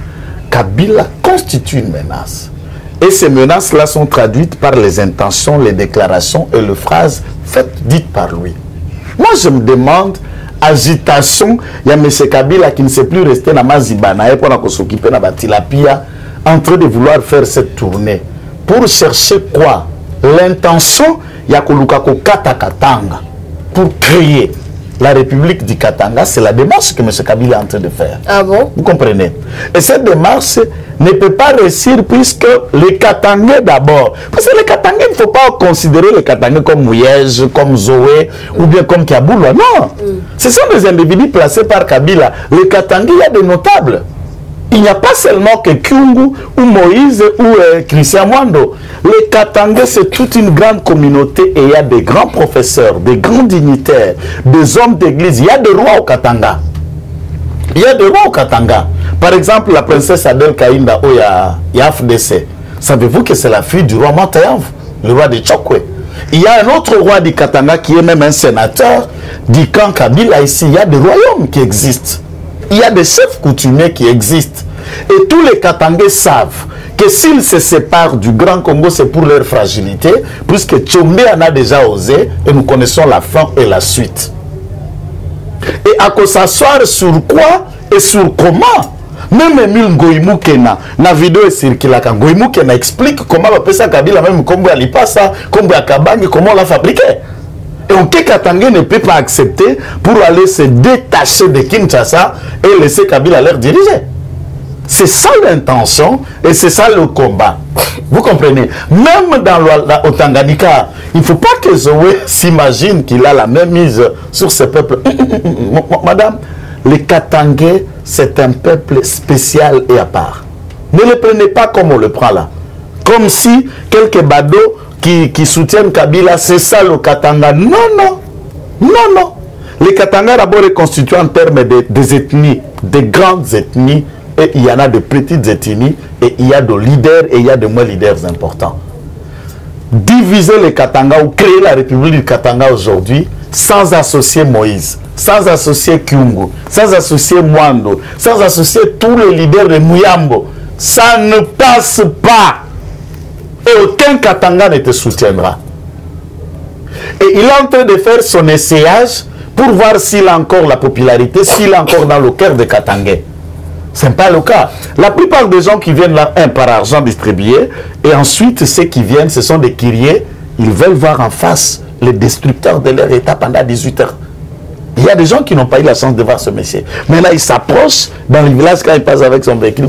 Kabila constitue une menace. Et ces menaces-là sont traduites par les intentions, les déclarations et les phrases faites, dites par lui. Moi, je me demande, agitation, il y a M. Kabila qui ne sait plus rester dans Mazibana et pour s'occuper de la tilapia, en train de vouloir faire cette tournée. Pour chercher quoi? L'intention, il y a Katakatanga pour créer la République du Katanga. C'est la démarche que M. Kabila est en train de faire. Ah bon? Vous comprenez? Et cette démarche ne peut pas réussir puisque les Katangais d'abord. Parce que les Katangais, il ne faut pas considérer les Katangais comme Mouyej, comme Zoé mm. ou bien comme Kaboula. Non. Mm. Ce sont des individus placés par Kabila. Les Katangais, il y a des notables. Il n'y a pas seulement que Kyungu ou Moïse ou euh, Christian Mwando. Les Katangais, c'est toute une grande communauté et il y a des grands professeurs, des grands dignitaires, des hommes d'église. Il y a des rois au Katanga. Il y a des rois au Katanga. Par exemple, la princesse Adel Kainda au Yaf D C. Savez-vous que c'est la fille du roi Matayav, le roi de Chokwe? Il y a un autre roi du Katanga qui est même un sénateur du camp Kabila ici. Il y a des royaumes qui existent. Il y a des chefs coutumiers qui existent. Et tous les Katangais savent que s'ils se séparent du Grand Congo, c'est pour leur fragilité, puisque Tchombe en a déjà osé, et nous connaissons la fin et la suite. Et à quoi s'asseoir sur quoi et sur comment? Même Emile Ngoïmou Kena, la vidéo est circulée, Ngoïmou Kena explique comment on peut ça Kabila, même comment il passe, comment il Kabang, comment on l'a fabriqué. Et aucun Katangais ne peut pas accepter pour aller se détacher de Kinshasa et laisser Kabila leur diriger. C'est ça l'intention et c'est ça le combat. Vous comprenez? Même dans le Tanganyika, il ne faut pas que Zoé s'imagine qu'il a la même mise sur ce peuple. Madame, les Katangais, c'est un peuple spécial et à part. Ne le prenez pas comme on le prend là. Comme si quelques badauds Qui, qui soutiennent Kabila, c'est ça le Katanga. Non, non, non, non. Les Katanga d'abord est constitué en termes de, des ethnies, des grandes ethnies, et il y en a de petites ethnies, et il y a de leaders, et il y a de moins leaders importants. diviser les Katanga ou créer la République du Katanga aujourd'hui sans associer Moïse, sans associer Kyungu, sans associer Mwando, sans associer tous les leaders de Muyambo, ça ne passe pas. Et aucun Katanga ne te soutiendra. Et il est en train de faire son essayage pour voir s'il a encore la popularité, s'il est encore dans le cœur des Katangais. Ce n'est pas le cas. La plupart des gens qui viennent là, un, par argent distribué, et ensuite, ceux qui viennent, ce sont des kyriers. Ils veulent voir en face les destructeurs de leur état pendant dix-huit heures. Il y a des gens qui n'ont pas eu la chance de voir ce monsieur. Maintenant, il s'approche dans le village quand il passe avec son véhicule.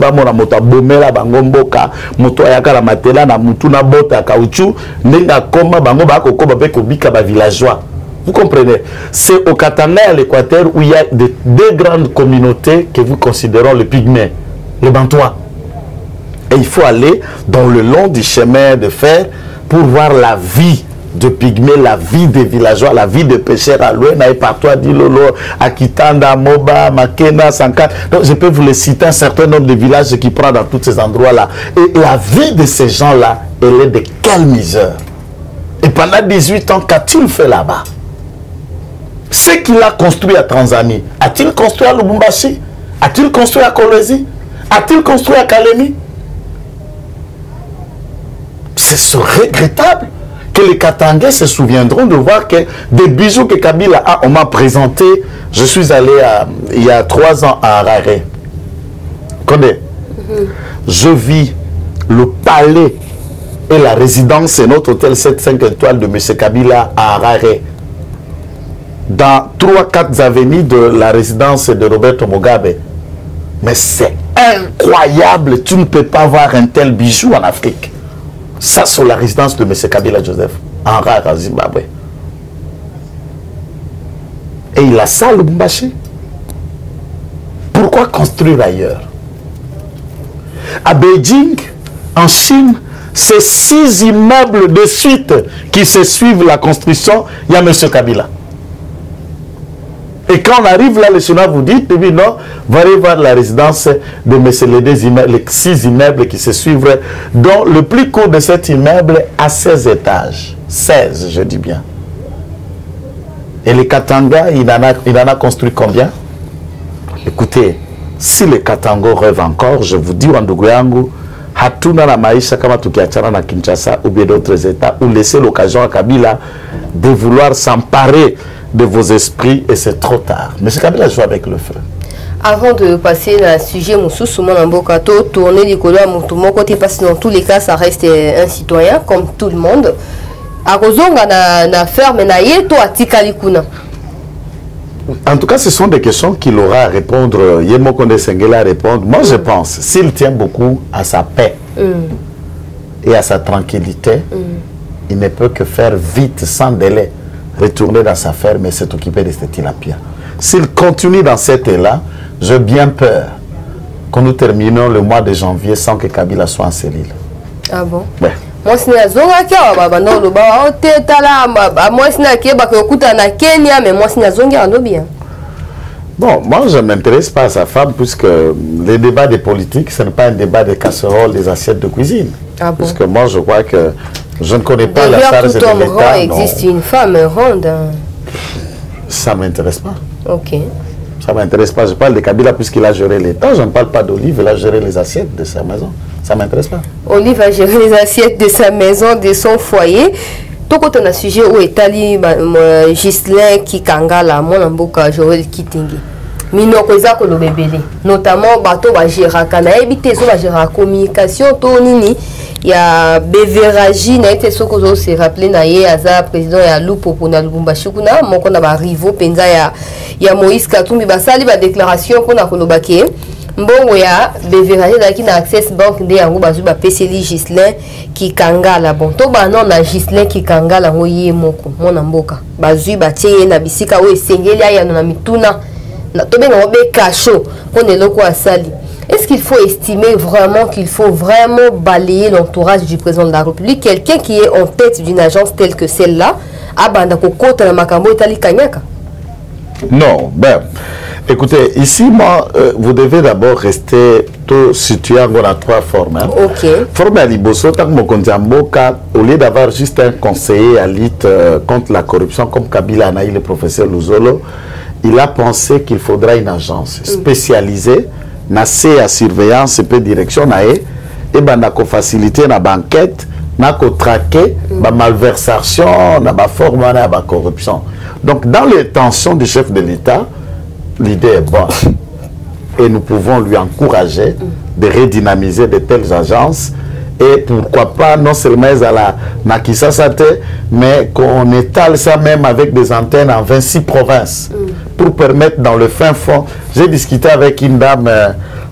Vous comprenez? C'est au Katanga, à l'Équateur, où il y a de, deux grandes communautés que vous considérez les pygmées, les Bantois. Et il faut aller dans le long du chemin de fer pour voir la vie de pygmées, la vie des villageois, la vie des pêcheurs à Luena et partout à Dilolo, à Kitanda, Moba, Makena, Sanka. Donc je peux vous les citer un certain nombre de villages qui prennent dans tous ces endroits-là. Et la vie de ces gens-là, elle est de quelle misère. Et pendant dix-huit ans, qu'a-t-il fait là-bas? Ce qu'il a construit à Tanzanie, a-t-il construit à Lubumbashi? A-t-il construit à Kolwezi? A-t-il construit à Kalemi? C'est regrettable que les Katangais se souviendront de voir que des bijoux que Kabila a, on m'a présenté. Je suis allé à, il y a trois ans à Harare. Connais? Mm-hmm. Je vis le palais et la résidence et notre hôtel sept cinq étoiles de M. Kabila à Harare. Dans trois quatre avenues de la résidence de Roberto Mugabe. Mais c'est incroyable, tu ne peux pas voir un tel bijou en Afrique. Ça, c'est la résidence de M. Kabila Joseph, en Harare, à Zimbabwe. Et il a ça, le Lubumbashi. Pourquoi construire ailleurs? À Beijing, en Chine, c'est six immeubles de suite qui se suivent la construction, il y a M. Kabila. Et quand on arrive là, les Chinois vous disent, eh bien non, vous allez voir la résidence de M. les, deux immeubles, les six immeubles qui se suivent, dont le plus court de cet immeuble a seize étages. seize, je dis bien. Et les Katanga, il en a, il en a construit combien? Écoutez, si les Katangos rêvent encore, je vous dis, Wanduguyangu, hatuna na maisha kama tukiachana na Kinshasa ou bien d'autres États, ou laisser l'occasion à Kabila de vouloir s'emparer de vos esprits et c'est trop tard. Mais c'est Kabila joue avec le feu. Avant de passer à un sujet, Moussous, Mbokato, tourner les couleurs à mon côté, parce que dans tous les cas, ça reste un citoyen, comme tout le monde. En tout cas, ce sont des questions qu'il aura à répondre. Yemo Konde Sengela à répondre. Moi, je pense, s'il tient beaucoup à sa paix mm. et à sa tranquillité, mm. il ne peut que faire vite, sans délai, retourner dans sa ferme et s'occuper de cette tilapia. S'il continue dans cet élan, j'ai bien peur que nous terminons le mois de janvier sans que Kabila soit en cellule. Ah bon? Ouais. Moi, je Bon, moi, je ne m'intéresse pas à sa femme puisque les débats des politiques, ce n'est pas un débat des casseroles, des assiettes de cuisine. Ah bon? Puisque moi, je crois que je ne connais pas la charge de l'État. Il existe une femme ronde. Ça ne m'intéresse pas. Ok. Ça ne m'intéresse pas. Je parle de Kabila puisqu'il a géré l'État. Je ne parle pas d'Olive, il a géré les assiettes de sa maison. Ça ne m'intéresse pas. Olive a géré les assiettes de sa maison, de son foyer. Tout quand on a un sujet où est allé Ghislain Kikangala, mon amboka Joël Kitingi. Minokoza ko lobebele. Notamment bateau va gérer kana éviter so va gérer communication to nini. Il y a Beveraji na été soko zo se rappeler na ye aza président ya Lupopo na Lubumbashi kuna moko na ba rivo penza ya ya Moïse Katumbi basali ba déclaration pona kolobaki mbongo ya Beveraji daki na Access Bank nde yango bazu ba P C L Ghislain Kikangala bon to ba non na Ghislain Kikangala ngo ye moko mona mboka bazu ba tie na bisika o esengeli ya na mituna na to benga obe kacho pona loko asali. Est-ce qu'il faut estimer vraiment qu'il faut vraiment balayer l'entourage du président de la République, quelqu'un qui est en tête d'une agence telle que celle-là, à Bandako Kota na Makambo Itali Kanyaka? Non, ben, Écoutez, ici, moi, euh, vous devez d'abord rester tout situé en trois formes. Hein. Ok. Forme à Liboso, au lieu d'avoir juste un conseiller à lutte euh, contre la corruption, comme Kabila Anaï, le professeur Luzolo, il a pensé qu'il faudra une agence spécialisée, nassée à surveillance et direction, et ben faciliter la banquette, na traquer la malversation, la forme la corruption. Donc, dans les tensions du chef de l'État, l'idée est bonne et nous pouvons lui encourager de redynamiser de telles agences et pourquoi pas non seulement à la Nakisa Sate, mais qu'on étale ça même avec des antennes en vingt-six provinces pour permettre dans le fin fond. J'ai discuté avec une dame, euh,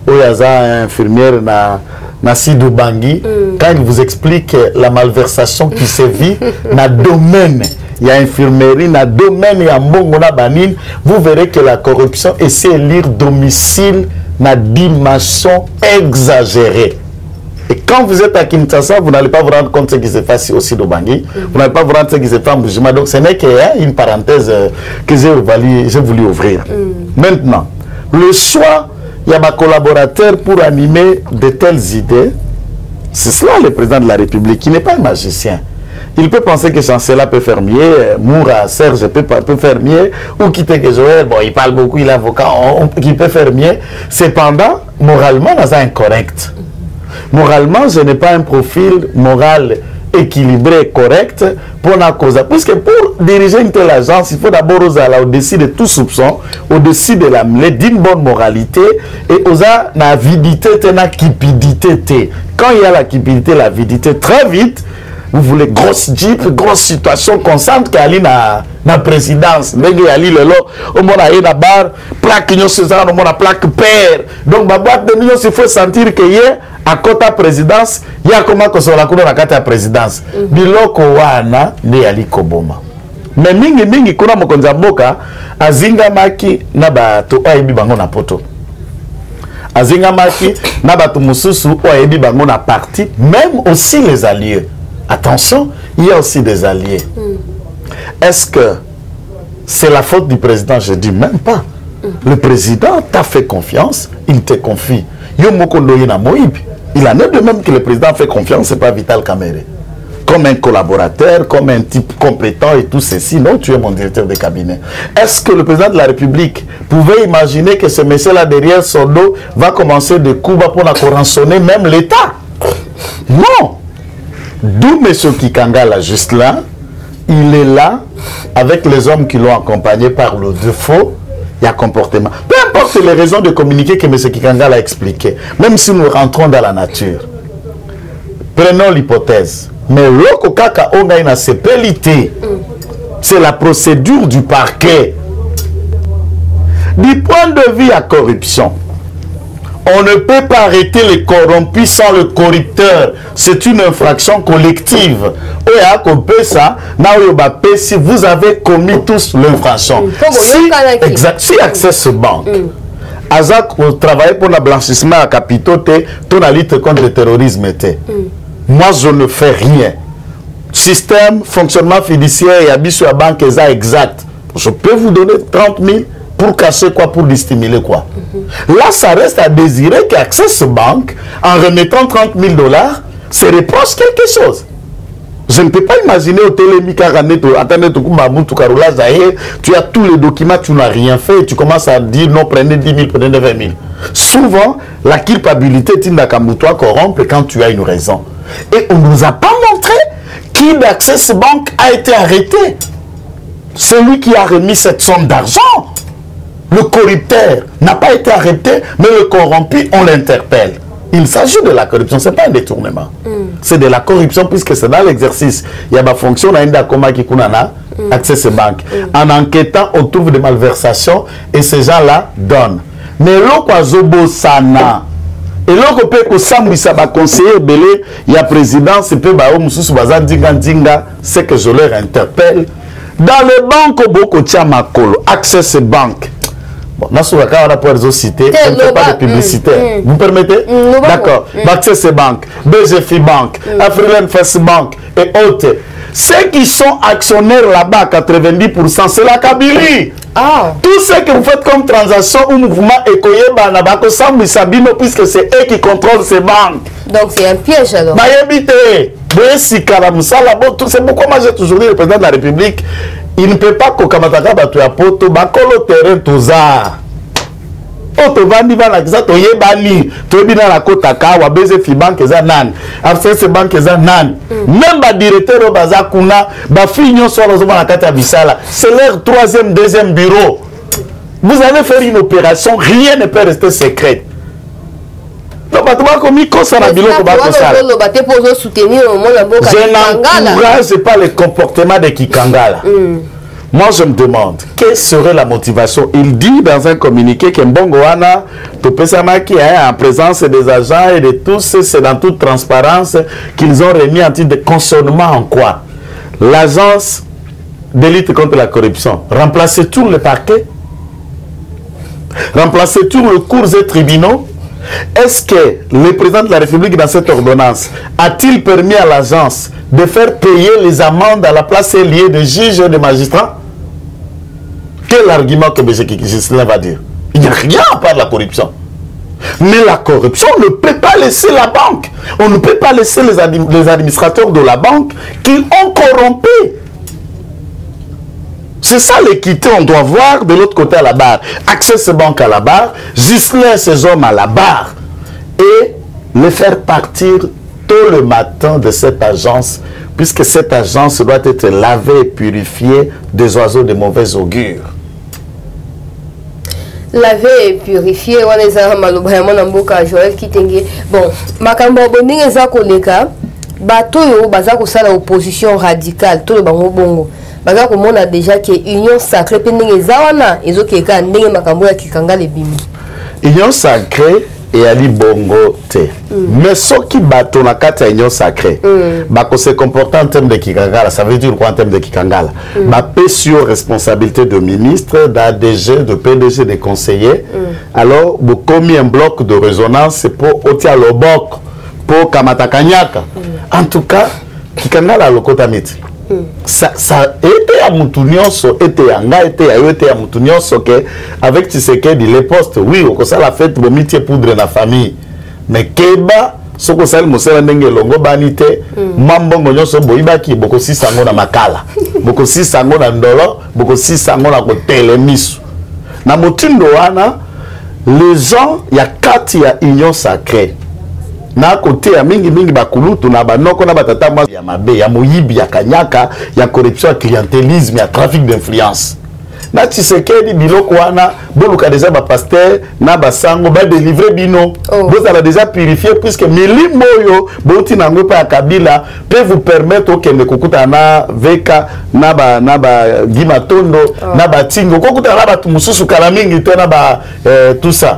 Oyaza, infirmière na, na Sidou Bangui, mm. quand il vous explique la malversation qui se vit dans le domaine. Il y a infirmerie, dans le domaine, il y a Mbongona Banine, vous verrez que la corruption essaie de lire domicile dans dimension exagérée. Et quand vous êtes à Kinshasa, vous n'allez pas vous rendre compte de ce qui se passe aussi au Bangui. Mm. Vous n'allez pas vous rendre compte de ce qui se passe en Boujima. Donc ce n'est qu'une parenthèse que j'ai voulu, voulu ouvrir. Mm. Maintenant, le choix, il y a ma collaborateur pour animer de telles idées. C'est cela le président de la République, qui n'est pas un magicien. Il peut penser que Chancela peut faire mieux, Moura, Serge peut, peut faire mieux, ou quitter que Joël, bon, il parle beaucoup, il est avocat, on, on, qui peut faire mieux. Cependant, moralement, c'est incorrect. Moralement, je n'ai pas un profil moral équilibré, correct, pour la cause. Puisque pour diriger une telle agence, il faut d'abord au-dessus de tout soupçon, au-dessus de la d'une bonne moralité, et aux avidité, la cupidité. Quand il y a la cupidité, l'avidité, très vite, vous voulez grosse jeep, grosse situation constante qui est à la présidence. Mais il y a le au monde a une barre, plaque nous César, au monde a plaque père. Donc ma boîte de millions, il faut sentir qu'il y a à côté de la présidence, il y a comment que sur la cour de la carte de la présidence. Biloko wana ne ali koboma. Mais mingi mingi kuna mokonza mboka azinga maki na bato oyebi bango na poto. Azinga maki na bato mususu oyebi bango na parti, même aussi les alliés. Attention, il y a aussi des alliés. Mm. Est-ce que c'est la faute du président? Je dis même pas. Mm. Le président t'a fait confiance, il te confie. Il en est de même que le président fait confiance, c'est pas Vital Kamere. Comme un collaborateur, comme un type compétent et tout ceci. Non, tu es mon directeur de cabinet. Est-ce que le président de la République pouvait imaginer que ce monsieur-là derrière son dos va commencer de coups pour la rançonner même l'État? Non. D'où M. Kikanga là, juste là, il est là avec les hommes qui l'ont accompagné par le défaut, il y a comportement. Peu importe les raisons de communiquer que M. Kikanga l'a expliqué, même si nous rentrons dans la nature. Prenons l'hypothèse. Mais l'oko kaka onga ina sepelité, c'est la procédure du parquet. Du point de vue à corruption, on ne peut pas arrêter les corrompus sans le corrupteur. C'est une infraction collective. Si vous avez commis tous l'infraction, si, exact, si Access Bank, Azak travaille pour le blanchissement à capitaux, ton la lutte contre le terrorisme était. Moi, je ne fais rien. Système, fonctionnement fiduciaire et habit sur la banque exact. Je peux vous donner trente mille. Pour cacher quoi? Pour distimuler quoi? Mm-hmm. Là, ça reste à désirer qu'Access Bank, en remettant trente mille dollars, se reproche quelque chose. Je ne peux pas imaginer au télémica, tu as tous les documents, tu n'as rien fait, et tu commences à dire non, prenez dix mille, prenez vingt mille. Souvent, la culpabilité est une corrompre quand tu as une raison. Et on ne nous a pas montré qui d'Access Bank a été arrêté. Celui qui a remis cette somme d'argent. Le corrupteur n'a pas été arrêté, mais le corrompu, on l'interpelle. Il s'agit de la corruption, ce n'est pas un détournement. Mm. C'est de la corruption puisque c'est dans l'exercice. Il y a ma fonction, il y a un Access Bank. Mm. En enquêtant, on trouve des malversations et ces gens-là donnent. Mais l'Okwazobo Sana, et l'autre peut que Sambisa va conseiller belé, il y a président, c'est peu c'est que je leur interpelle. Dans les banques, beaucoup de Access Bank. Bon, on a pour citer, on ne fait pas de publicité. Mm, mm. Vous permettez? Mm, D'accord. Mm. Access Bank, B G F I Bank, mm. African First Bank et autres. Ceux qui sont actionnaires là-bas à quatre-vingt-dix pour cent, c'est la Kabylie. Ah. Tout ce que vous faites comme transaction ou mouvement Ekoyeba Nabako Sambi Sabino, puisque c'est eux qui contrôlent ces banques. Donc c'est un piège alors. C'est pourquoi moi j'ai toujours dit le président de la République, il ne peut pas kokamataka batu ya poto bakolo terrain toza. Oto vandi va na kisa to yebani to bina la kota ka wa beze fi banque za nan. Afse ce banque za nan. Même ba directeur baza kuna ba finyo solo zo na kata bisala. C'est leur troisième deuxième bureau. Vous allez faire une opération, rien ne peut rester secret. Je n'encourage pas le comportement de Kikangala. Mm. Moi, je me demande, quelle serait la motivation? Il dit dans un communiqué que Mbongoana, qui est en présence des agents et de tous, c'est dans toute transparence qu'ils ont remis en titre de concernement en quoi? L'agence de lutte contre la corruption. Remplacer tout le parquet? Remplacer tous les cours et tribunaux? Est-ce que le président de la République, dans cette ordonnance, a-t-il permis à l'agence de faire payer les amendes à la place liée des juges et des magistrats? Quel argument que M. Gislain va dire? Il n'y a rien à part la corruption. Mais la corruption, on ne peut pas laisser la banque. On ne peut pas laisser les, admi les administrateurs de la banque qui ont corrompu. C'est ça l'équité, on doit voir de l'autre côté à la barre. Access Bank à la barre, Gislain ces hommes à la barre et les faire partir tôt le matin de cette agence, puisque cette agence doit être lavée et purifiée des oiseaux de mauvais augure. Laver et purifier, on les a Joël Kitenge. Bon, Makambo Boninga Zakoleka, bateau yo bazako sala opposition radicale, tout le bango bongo. Baga ko mona déjà que union sacrée pendenge zawana ezokeka ndenge makambo ya Kikanga le bimi. Union sacrée et ali bongo te. Mm. Mais ce qui bateau na kati ya union sacrée, mm. bako se comporter en termes de Kikangala, ça veut dire quoi en termes de Kikangala? Mm. Ba pe sur responsabilité de ministre, d'A D G, de P D G, de conseillers. Mm. Alors, vous commis un bloc de résonance pour Otia Lobok, pour Kamatakanyaka. Mm. En tout cas, Kikangala lokota miti. Mm. Ça, ça était à Moutounionso, était à Nga, était à était à Moutounionso, que avec Tshisekedi, les postes, oui, on ça la fête, bon, mitié poudre dans la famille. Mais Keba, ce que ça le moussel n'enge longo banite, mambo ngonyoso boibaki, boko si sango na makala, boko si sango na ndolo, boko si sango na kotele misu. Na Moutindo wana, les gens, il y a quatre, il y a union sacrée. Na côté ya mingi mingi bakulutu na banoko na batata mwa ya mabe ya moyibi ya kanyaka ya corruption ya clientélisme ya trafic d'influence na Tshisekedi biloko wana boluka déjà ba pasteur na basango ba délivrer bino oh. Vous allez déjà purifier puisque milimo yo boti na ngopa ya Kabila peut vous permettre okende kokuta na veka na ba na ba Gimatondo oh. Na ba Tingo kokuta na ba tumususu kala mingi te na ba eh, tout ça.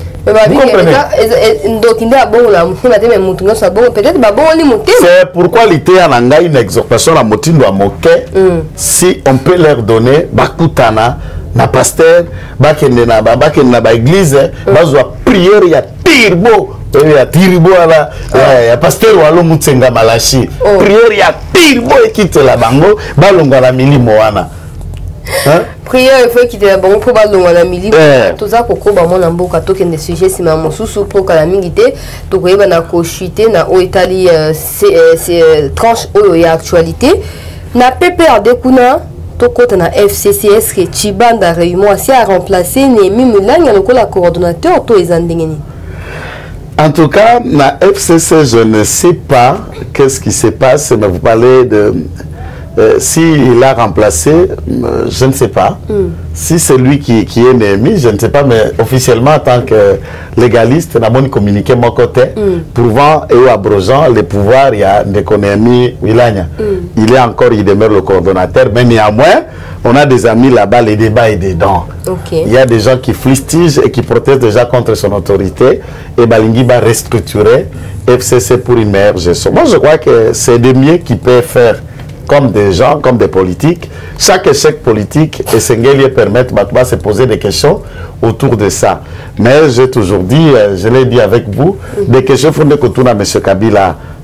C'est pourquoi l'idée a une exhortation à Motindo à Moké, si on peut leur donner Bakutana, na pasteur, Bakende na Bakende na église, bazwa prière ya tirbo, ya tirbo ala, ya pasteur walo mutsenga malachi, prière ya tirbo ekite la bango, balonga la milimo wana. Prière il faut quitter la banque pour balonga la mili tout ça pour koba mon amboka token des sujets si ma mosusu pour kala mingité to koyeba na kochité na o Italie c'est tranche o ya actualité na P P R D kuna to kota na F C C S que Chibanda réunion si a remplacé Némi Mulanya le la coordonnateur to ezandengeni. En tout cas, na F C C je ne sais pas qu'est-ce qui se passe, mais vous parlez de Euh, s'il a remplacé, euh, je ne sais pas. Mm. Si c'est lui qui, qui est Némi, je ne sais pas, mais officiellement, en tant que légaliste, on a communiqué mon côté, mm. prouvant et abrogeant les pouvoirs, il y a Némi Wilanya. Mm. Il est encore, il demeure le coordonnateur, mais néanmoins, on a des amis là-bas, les débats et dedans. Okay. Il y a des gens qui fustigent et qui protestent déjà contre son autorité, et Balingi va restructurer F C C pour une meilleure gestion. Moi, je crois que c'est de mieux qu'il peut faire. Comme des gens, comme des politiques, chaque échec politique et Sengeli permettre de se poser des questions autour de ça. Mais j'ai toujours dit, je l'ai dit avec vous, des questions fondées que tout à M. Kabila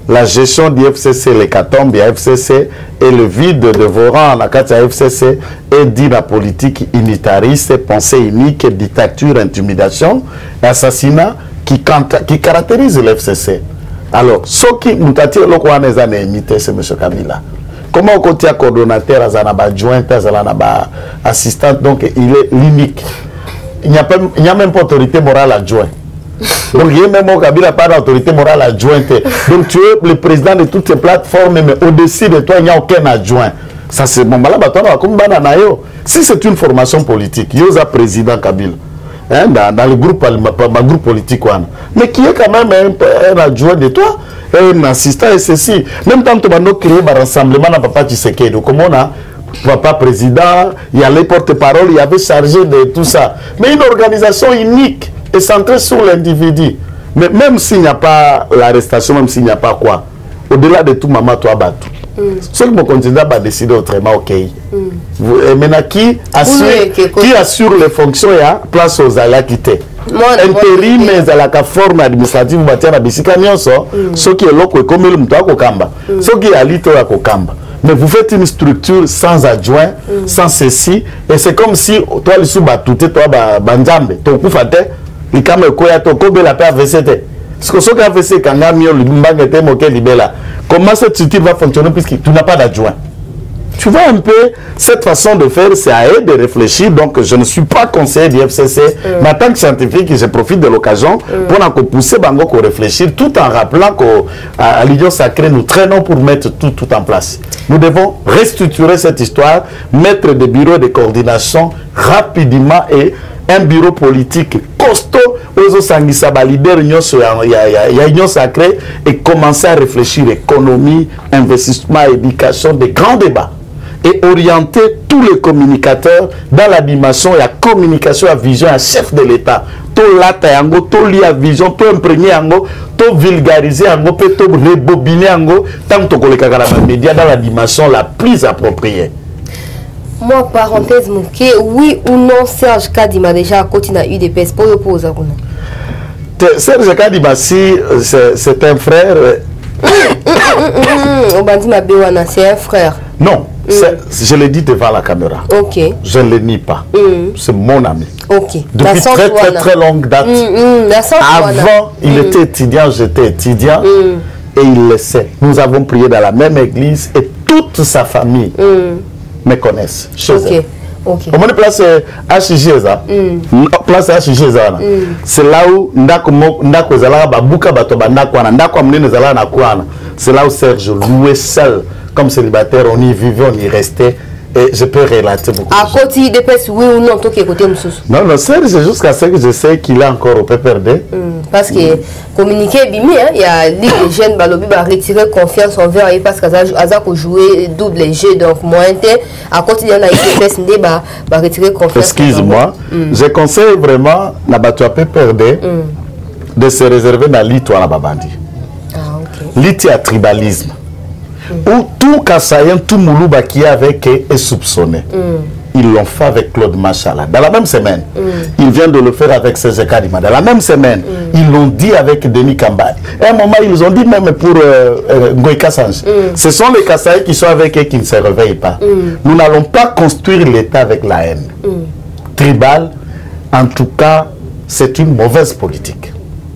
la gestion du F C C, l'hécatombe du F C C et le vide dévorant la carte du F C C est dit la politique unitariste, pensée unique, dictature, intimidation, assassinat qui, qui caractérise le F C C. Alors, ce qui nous a dit que c'est M. Kabila. Comment on côté coordonnateur, adjoint, assistant, donc il est l'unique. Il n'y a, a même pas d'autorité morale adjointe. Donc, il y a même au Kabila pas d'autorité morale adjointe. Donc, tu es le président de toutes ces plateformes, mais au-dessus de toi, il n'y a aucun adjoint. Ça, c'est bon. Si c'est une formation politique, il y a un président Kabila. Hein, dans, dans le groupe, le groupe politique. Mais qui est quand même un, un adjoint de toi, un assistant et ceci. Même quand tu as créé un rassemblement dans Papa Tshisekedi, comme on a Papa président, il y a les porte-parole, il y avait chargé de tout ça. Mais une organisation unique et centrée sur l'individu. Mais même s'il n'y a pas l'arrestation, même s'il n'y a pas quoi, au-delà de tout, maman, toi, battu. Mm. Ceux qui me continuent à décider autrement, ok. Mm. Et maintenant, qui assure, oui, qui assure les fonctions et a place aux aléas quittés. Intérim, mais à la forme administrative, vous battez à la bicyclette, ceux qui est là, comme le mouton à Kokamba, ceux qui est à l'île à Kokamba. Mais vous faites une structure sans adjoint, mm. sans ceci, et c'est comme si toi, le sous batouté, toi, banjambe, ton coup faté, il kame koya, ton kobe la paix A V C T. Parce que ce qui a fait, c'est qu'un ami, le était moqué, libéla. Comment cette structure va fonctionner puisque tu n'as pas d'adjoint? Tu vois un peu, cette façon de faire, c'est à eux de réfléchir. Donc, je ne suis pas conseiller du F C C, mm. mais en tant que scientifique, je profite de l'occasion mm. pour pousser Bango à réfléchir, tout en rappelant qu'à l'Union sacrée, nous traînons pour mettre tout, tout en place. Nous devons restructurer cette histoire, mettre des bureaux de coordination rapidement et un bureau politique costaud aux Sangisaba leader il y a Union sacrée et commencer à réfléchir économie, investissement, éducation, des grands débats et orienter tous les communicateurs dans la dimension et la communication à vision à chef de l'État. Tout lata yango, tout lié à vision, tout imprégné yango, tout vulgariser yango, tout rebobiner yango, tant que les médias dans la dimension la plus appropriée. Moi, parenthèse, mouké, oui ou non, Serge Kadima déjà à côté de U D P S pour l'opposer. Serge Kadima, si c'est un frère. On va dire c'est un frère. Non, mm. je l'ai dit devant la caméra. Ok. Je ne le nie pas. Mm. C'est mon ami. Ok. Depuis très très très longue date. Mm, mm. Avant, il mm. était étudiant, j'étais étudiant. Mm. Et il le sait. Nous avons prié dans la même église et toute sa famille. Mm. me connaissent chez okay. eux. Okay. On place H G ça. Mm. Place H G ça. Mm. C'est là où ndako ndako zala babuka bato bandako na ndako amnene zala na kwana. C'est là où Serge louait seul comme célibataire, on y vivait, on y restait. Et je peux relater beaucoup. À côté de P S, oui ou non, toi qui écoutes Moussous? Non, non, c'est jusqu'à ce que je sais qu'il est encore au P P R D. Mm. Parce que mm. communiquer bimi, hein, il y a Ligue des jeunes Balobi va retirer confiance envers eux parce qu'Azak a joué double jeu. Donc, moi, à côté de la P S, il va retirer confiance. Excuse-moi, mm. je conseille vraiment à P P R D mm. de se réserver dans l'I T O à la Babandi. Ah, ok. L'I T à tribalisme. Où tout Kassayen, tout Moulouba qui est avec eux est soupçonné. Mm. Ils l'ont fait avec Claude Machala. Dans la même semaine, mm. ils viennent de le faire avec Serge Kadima. Dans la même semaine, mm. ils l'ont dit avec Denis Kambay. À un moment, ils ont dit même pour euh, euh, Ngoï Kassange. Mm. Ce sont les Kassaïens qui sont avec eux qui ne se réveillent pas. Mm. Nous n'allons pas construire l'État avec la haine. Mm. Tribal, en tout cas, c'est une mauvaise politique.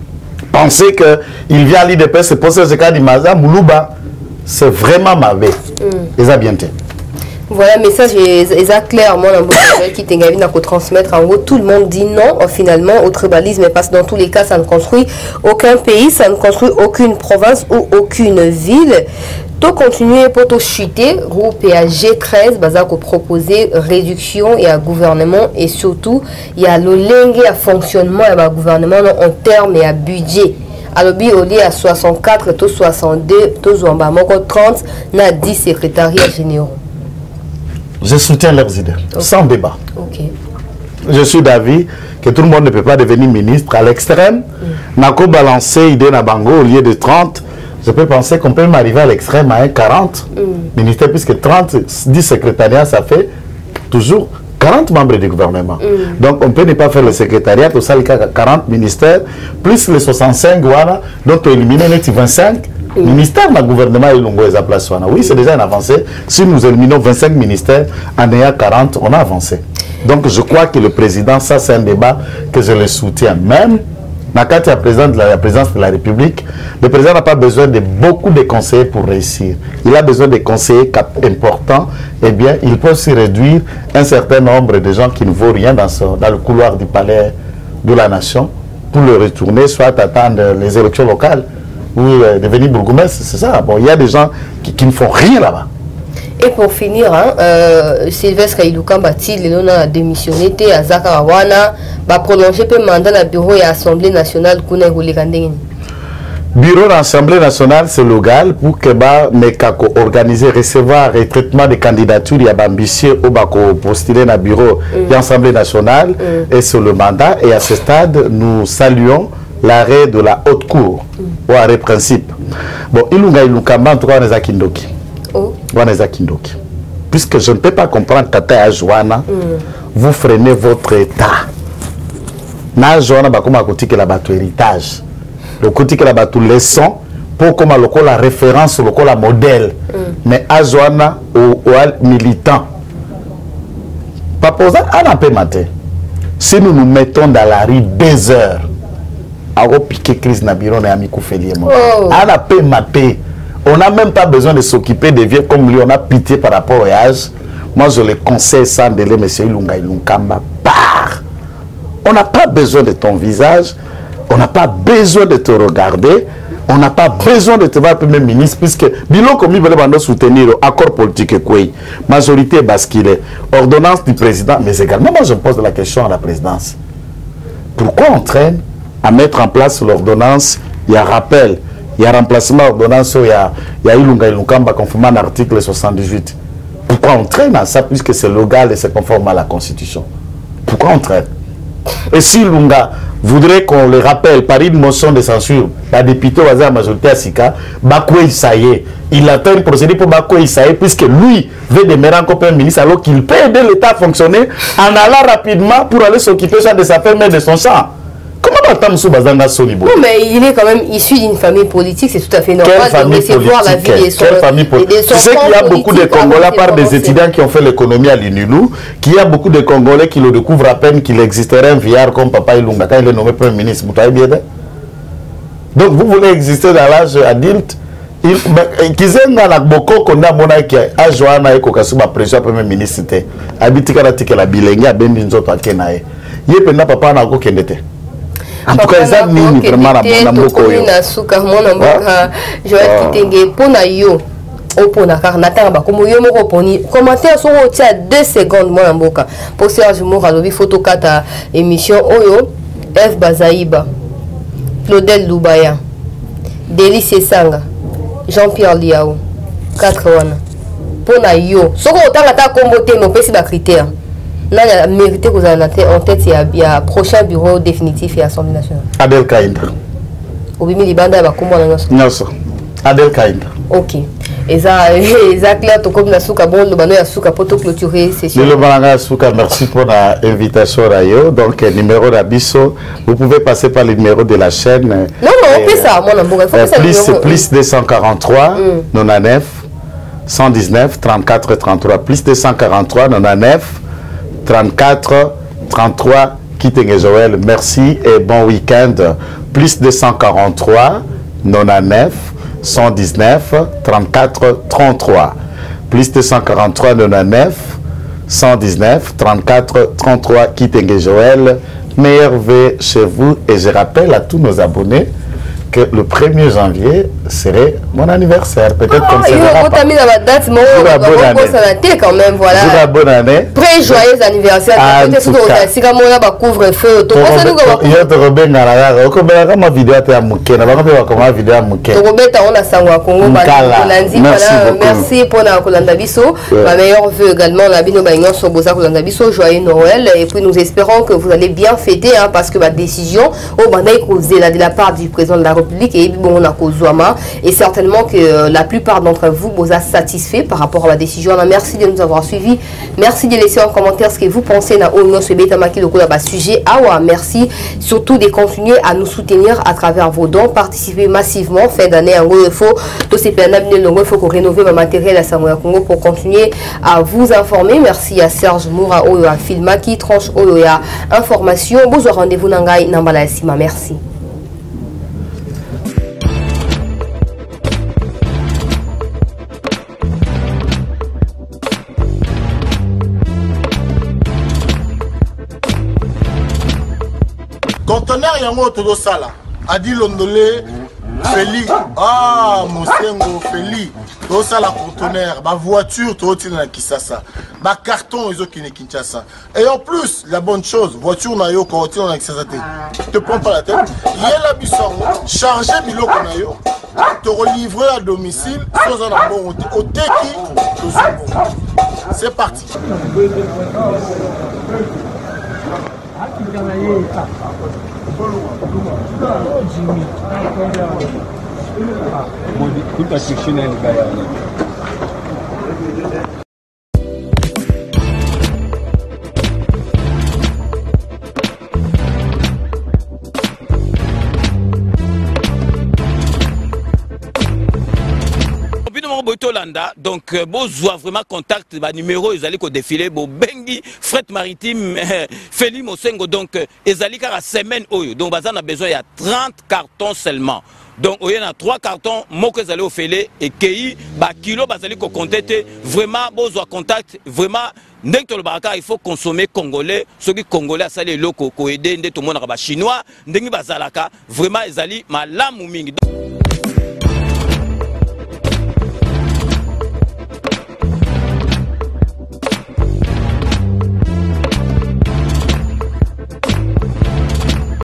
Pensez qu'il vient à l'I D P S, c'est pour Serge Kadima, Moulouba. C'est vraiment mauvais. Mm. Ils ont bien été. Voilà, message est clairement qui t'engage transmettre. En gros, tout le monde dit non finalement au tribalisme parce que dans tous les cas, ça ne construit aucun pays, ça ne construit aucune province ou aucune ville. Tout continuer pour tout chuter, groupe et à G treize, bazar qu'on proposer réduction et à gouvernement et surtout il y a le lingue à fonctionnement et à gouvernement en termes et à budget. Alors, au lieu à soixante-quatre, tout soixante-deux, tout trente, on a dix secrétariats généraux. Je soutiens leurs idées, okay. Sans débat. Okay. Je suis d'avis que tout le monde ne peut pas devenir ministre à l'extrême. Mm. N'a qu'à balancer idée na bango au lieu de trente. Je peux penser qu'on peut même arriver à l'extrême à un quarante mm. ministère, puisque trente, dix secrétariats, ça fait toujours quarante membres du gouvernement. Mm. Donc, on peut ne pas faire le secrétariat, tout ça, il y a quarante ministères, plus les soixante-cinq, voilà, donc on élimine les vingt-cinq, Mm. Ministère, le gouvernement et le place. Oui, c'est déjà une avancée. Si nous éliminons vingt-cinq ministères, en ayant quarante, on a avancé. Donc je crois que le président, ça c'est un débat que je le soutiens. Même quand il y a président de la, la présidence de la République, le président n'a pas besoin de beaucoup de conseillers pour réussir. Il a besoin de conseillers importants. Eh bien, il peut aussi réduire un certain nombre de gens qui ne vaut rien dans, ce, dans le couloir du palais de la nation pour le retourner, soit attendre les élections locales ou euh, devenir bourgmestre. C'est ça. Bon, il y a des gens qui, qui ne font rien là-bas. Et pour finir, hein, euh, Sylvestre Ilukamba-Ti, il a démissionné à Zakarawana, va prolonger le mandat dans le bureau et l'Assemblée nationale. Bureau de l'Assemblée nationale, c'est légal pour que bah, Mekako organiser, recevoir et traitement des candidatures, il y a ambitieux au Bako postuler dans le bureau mm. de l'Assemblée nationale mm. et sur le mandat. Et à ce stade, nous saluons l'arrêt de la haute cour mm. ou arrêt principe. Bon, Ilunga Ilukamba, en tout cas, on est à Kindoki. Oh. Puisque je ne peux pas comprendre que à Joana, mm. vous freinez votre état. Na Joana, bah, comment côté que la bateau héritage, le côté que la bateau leçon pour comment le la référence, le la modèle. Mm. Mais à Joana, au militant, pas pour ça, on a pas matin. Si nous nous mettons dans la rue deux heures, à piquer crise Nabiron et Amikou Félier, on a pas matin. On n'a même pas besoin de s'occuper des vieux comme lui, on a pitié par rapport au âge. Moi, je le conseille sans délai, M. Ilunga Ilunkamba, part. On n'a pas besoin de ton visage, on n'a pas besoin de te regarder, on n'a pas besoin de te voir Premier ministre, puisque, bilo comme il veut soutenir l'accord politique, majorité basculée, ordonnance du président, mais également, moi, je pose la question à la présidence. Pourquoi on traîne à mettre en place l'ordonnance? Il y a rappel. Il y a remplacement ordonnance, il y a, il y a Ilunga Ilunkamba conformément à l'article soixante-dix-huit. Pourquoi on traîne à ça puisque c'est légal et c'est conforme à la Constitution? Pourquoi on traîne? Et si Ilunga voudrait qu'on le rappelle par une motion de censure, la députée au hasard majorité à Sika, Bakwe Isaïe, il attend une procédure pour Bakwe Isaïe puisque lui veut demeurer encore Premier ministre alors qu'il peut aider l'État à fonctionner en allant rapidement pour aller s'occuper de sa femme et de son champ. Comment non, mais il est quand même issu d'une famille politique, c'est tout à fait normal de recevoir la vie de son, Quelle famille politique? Tu sais qu'il y a beaucoup de Congolais, par des étudiants qui ont fait l'économie à l'Inulou, qu'il y a beaucoup de Congolais qui le découvrent à peine qu'il existerait un vieillard comme Papa Ilunga quand il est nommé Premier ministre. Donc vous voulez exister dans l'âge adulte? Kizenga na boko kona mona ki a Joana eko kasuba pression Premier ministre te. Abitika na tikela bilenge abendi nzoto akenae. Ye penda papa na ko kendete. En tout cas, ça ni vraiment la moko yo. Na suka mona mboka Joël Kitenge pona yo. Opona car natanga ba comme yo moko poni. Commentaire sur au tia deux secondes mona mboka. Pour Serge Moura lobi photo kata émission oyo F Bazaïba. Claudel Lubaya. Délice Sanga. Jean-Pierre Liao. quatre wana. Pona yo. Soko otanga ta kombote no pesi ba critère. Là, il a mérité que vous en en tête, il y a un prochain bureau définitif et Assemblée nationale. Adel Kaïnda. Au bimi libanda va comment on a Non, Adel Kaïnda. Ok. Et ça, et ça clair, tout comme la souka bon, le bano ya souka pour tout clôturer session. Le balanga souka, merci pour l'invitation Rayo. Donc numéro d'Abisso, vous pouvez passer par le numéro de la chaîne. Non non, on fait ça, moi on fait plus c'est plus deux cent quarante-trois quatre-vingt-neuf cent dix-neuf trente-quatre trente-trois plus deux cent quarante-trois quatre-vingt-neuf trente-quatre trente-trois Kitenge Joël, merci et bon week-end. Plus deux cent quarante-trois quatre-vingt-neuf cent dix-neuf trente-quatre trente-trois plus deux cent quarante-trois quatre-vingt-neuf cent dix-neuf trente-quatre trente-trois Kitenge Joël, meilleur vœu chez vous. Et je rappelle à tous nos abonnés que le premier janvier serait mon anniversaire. Peut-être ah, comme ça. On mis dans la date, mais on va quand même, voilà. Jour bonne année. Très joyeux anniversaire. Peut-être que si on a couvre-feu, tout ça nous va. Il y a de Robin dans la gare. Comme ma vidéo à Mouké, on va faire comment vidéo à Mouké. Robin, on a Sangwa Congo. Merci pour la Kolanda Bisso. Ma meilleure vœu également la Bino Bagnon sur Bosa Kolanda Bisso. Joyeux Noël. Et puis nous espérons que vous allez bien fêter parce que ma décision au Banaï causée de la part du président de la République et bon on a causé et certainement que euh, la plupart d'entre vous vous a satisfait par rapport à la décision. Merci de nous avoir suivis. Merci de laisser en commentaire ce que vous pensez na Onyo Sebetamaki le sujet. Awa, merci surtout de continuer à nous soutenir à travers vos dons. Participez massivement. Fin d'année, en gros, il faut tout ces il faut qu'on rénove le matériel à Samoa Congo pour continuer à vous informer. Merci à Serge Moura Oyo à Filmaki, Tranche Oyo à Information. Bonjour, rendez-vous Nangai Nambala Sima. Merci. Conteneur yango todo sala adi londolé Feli ah Mosengo Feli todo sala conteneur ba voiture to tina na Kisasa ba carton ezo kine Kinshasa et en plus la bonne chose voiture na yo ko tina na Kisasa te te prends pas la tête yela bisongo charger biloko na yo te relivrer à domicile sans un bon au teki to bon. C'est parti. Donc, bon, vraiment contact, bah, numéro, ils allaient défiler, bon, Bengi, fret maritime, Feli Mosengo, donc, ils allaient à la semaine, donc, bah, on a besoin, il y a trente cartons seulement. Donc, il y a trois cartons, moi, que vous allez au filet, et qui, bah, kilo, bah, vous allez contacter, vraiment, bon, contact, vraiment, il faut consommer congolais, ceux qui congolais, ça les locaux, ko aider, tout le monde, chinois, vraiment, ils allaient, ma lame ou mingi.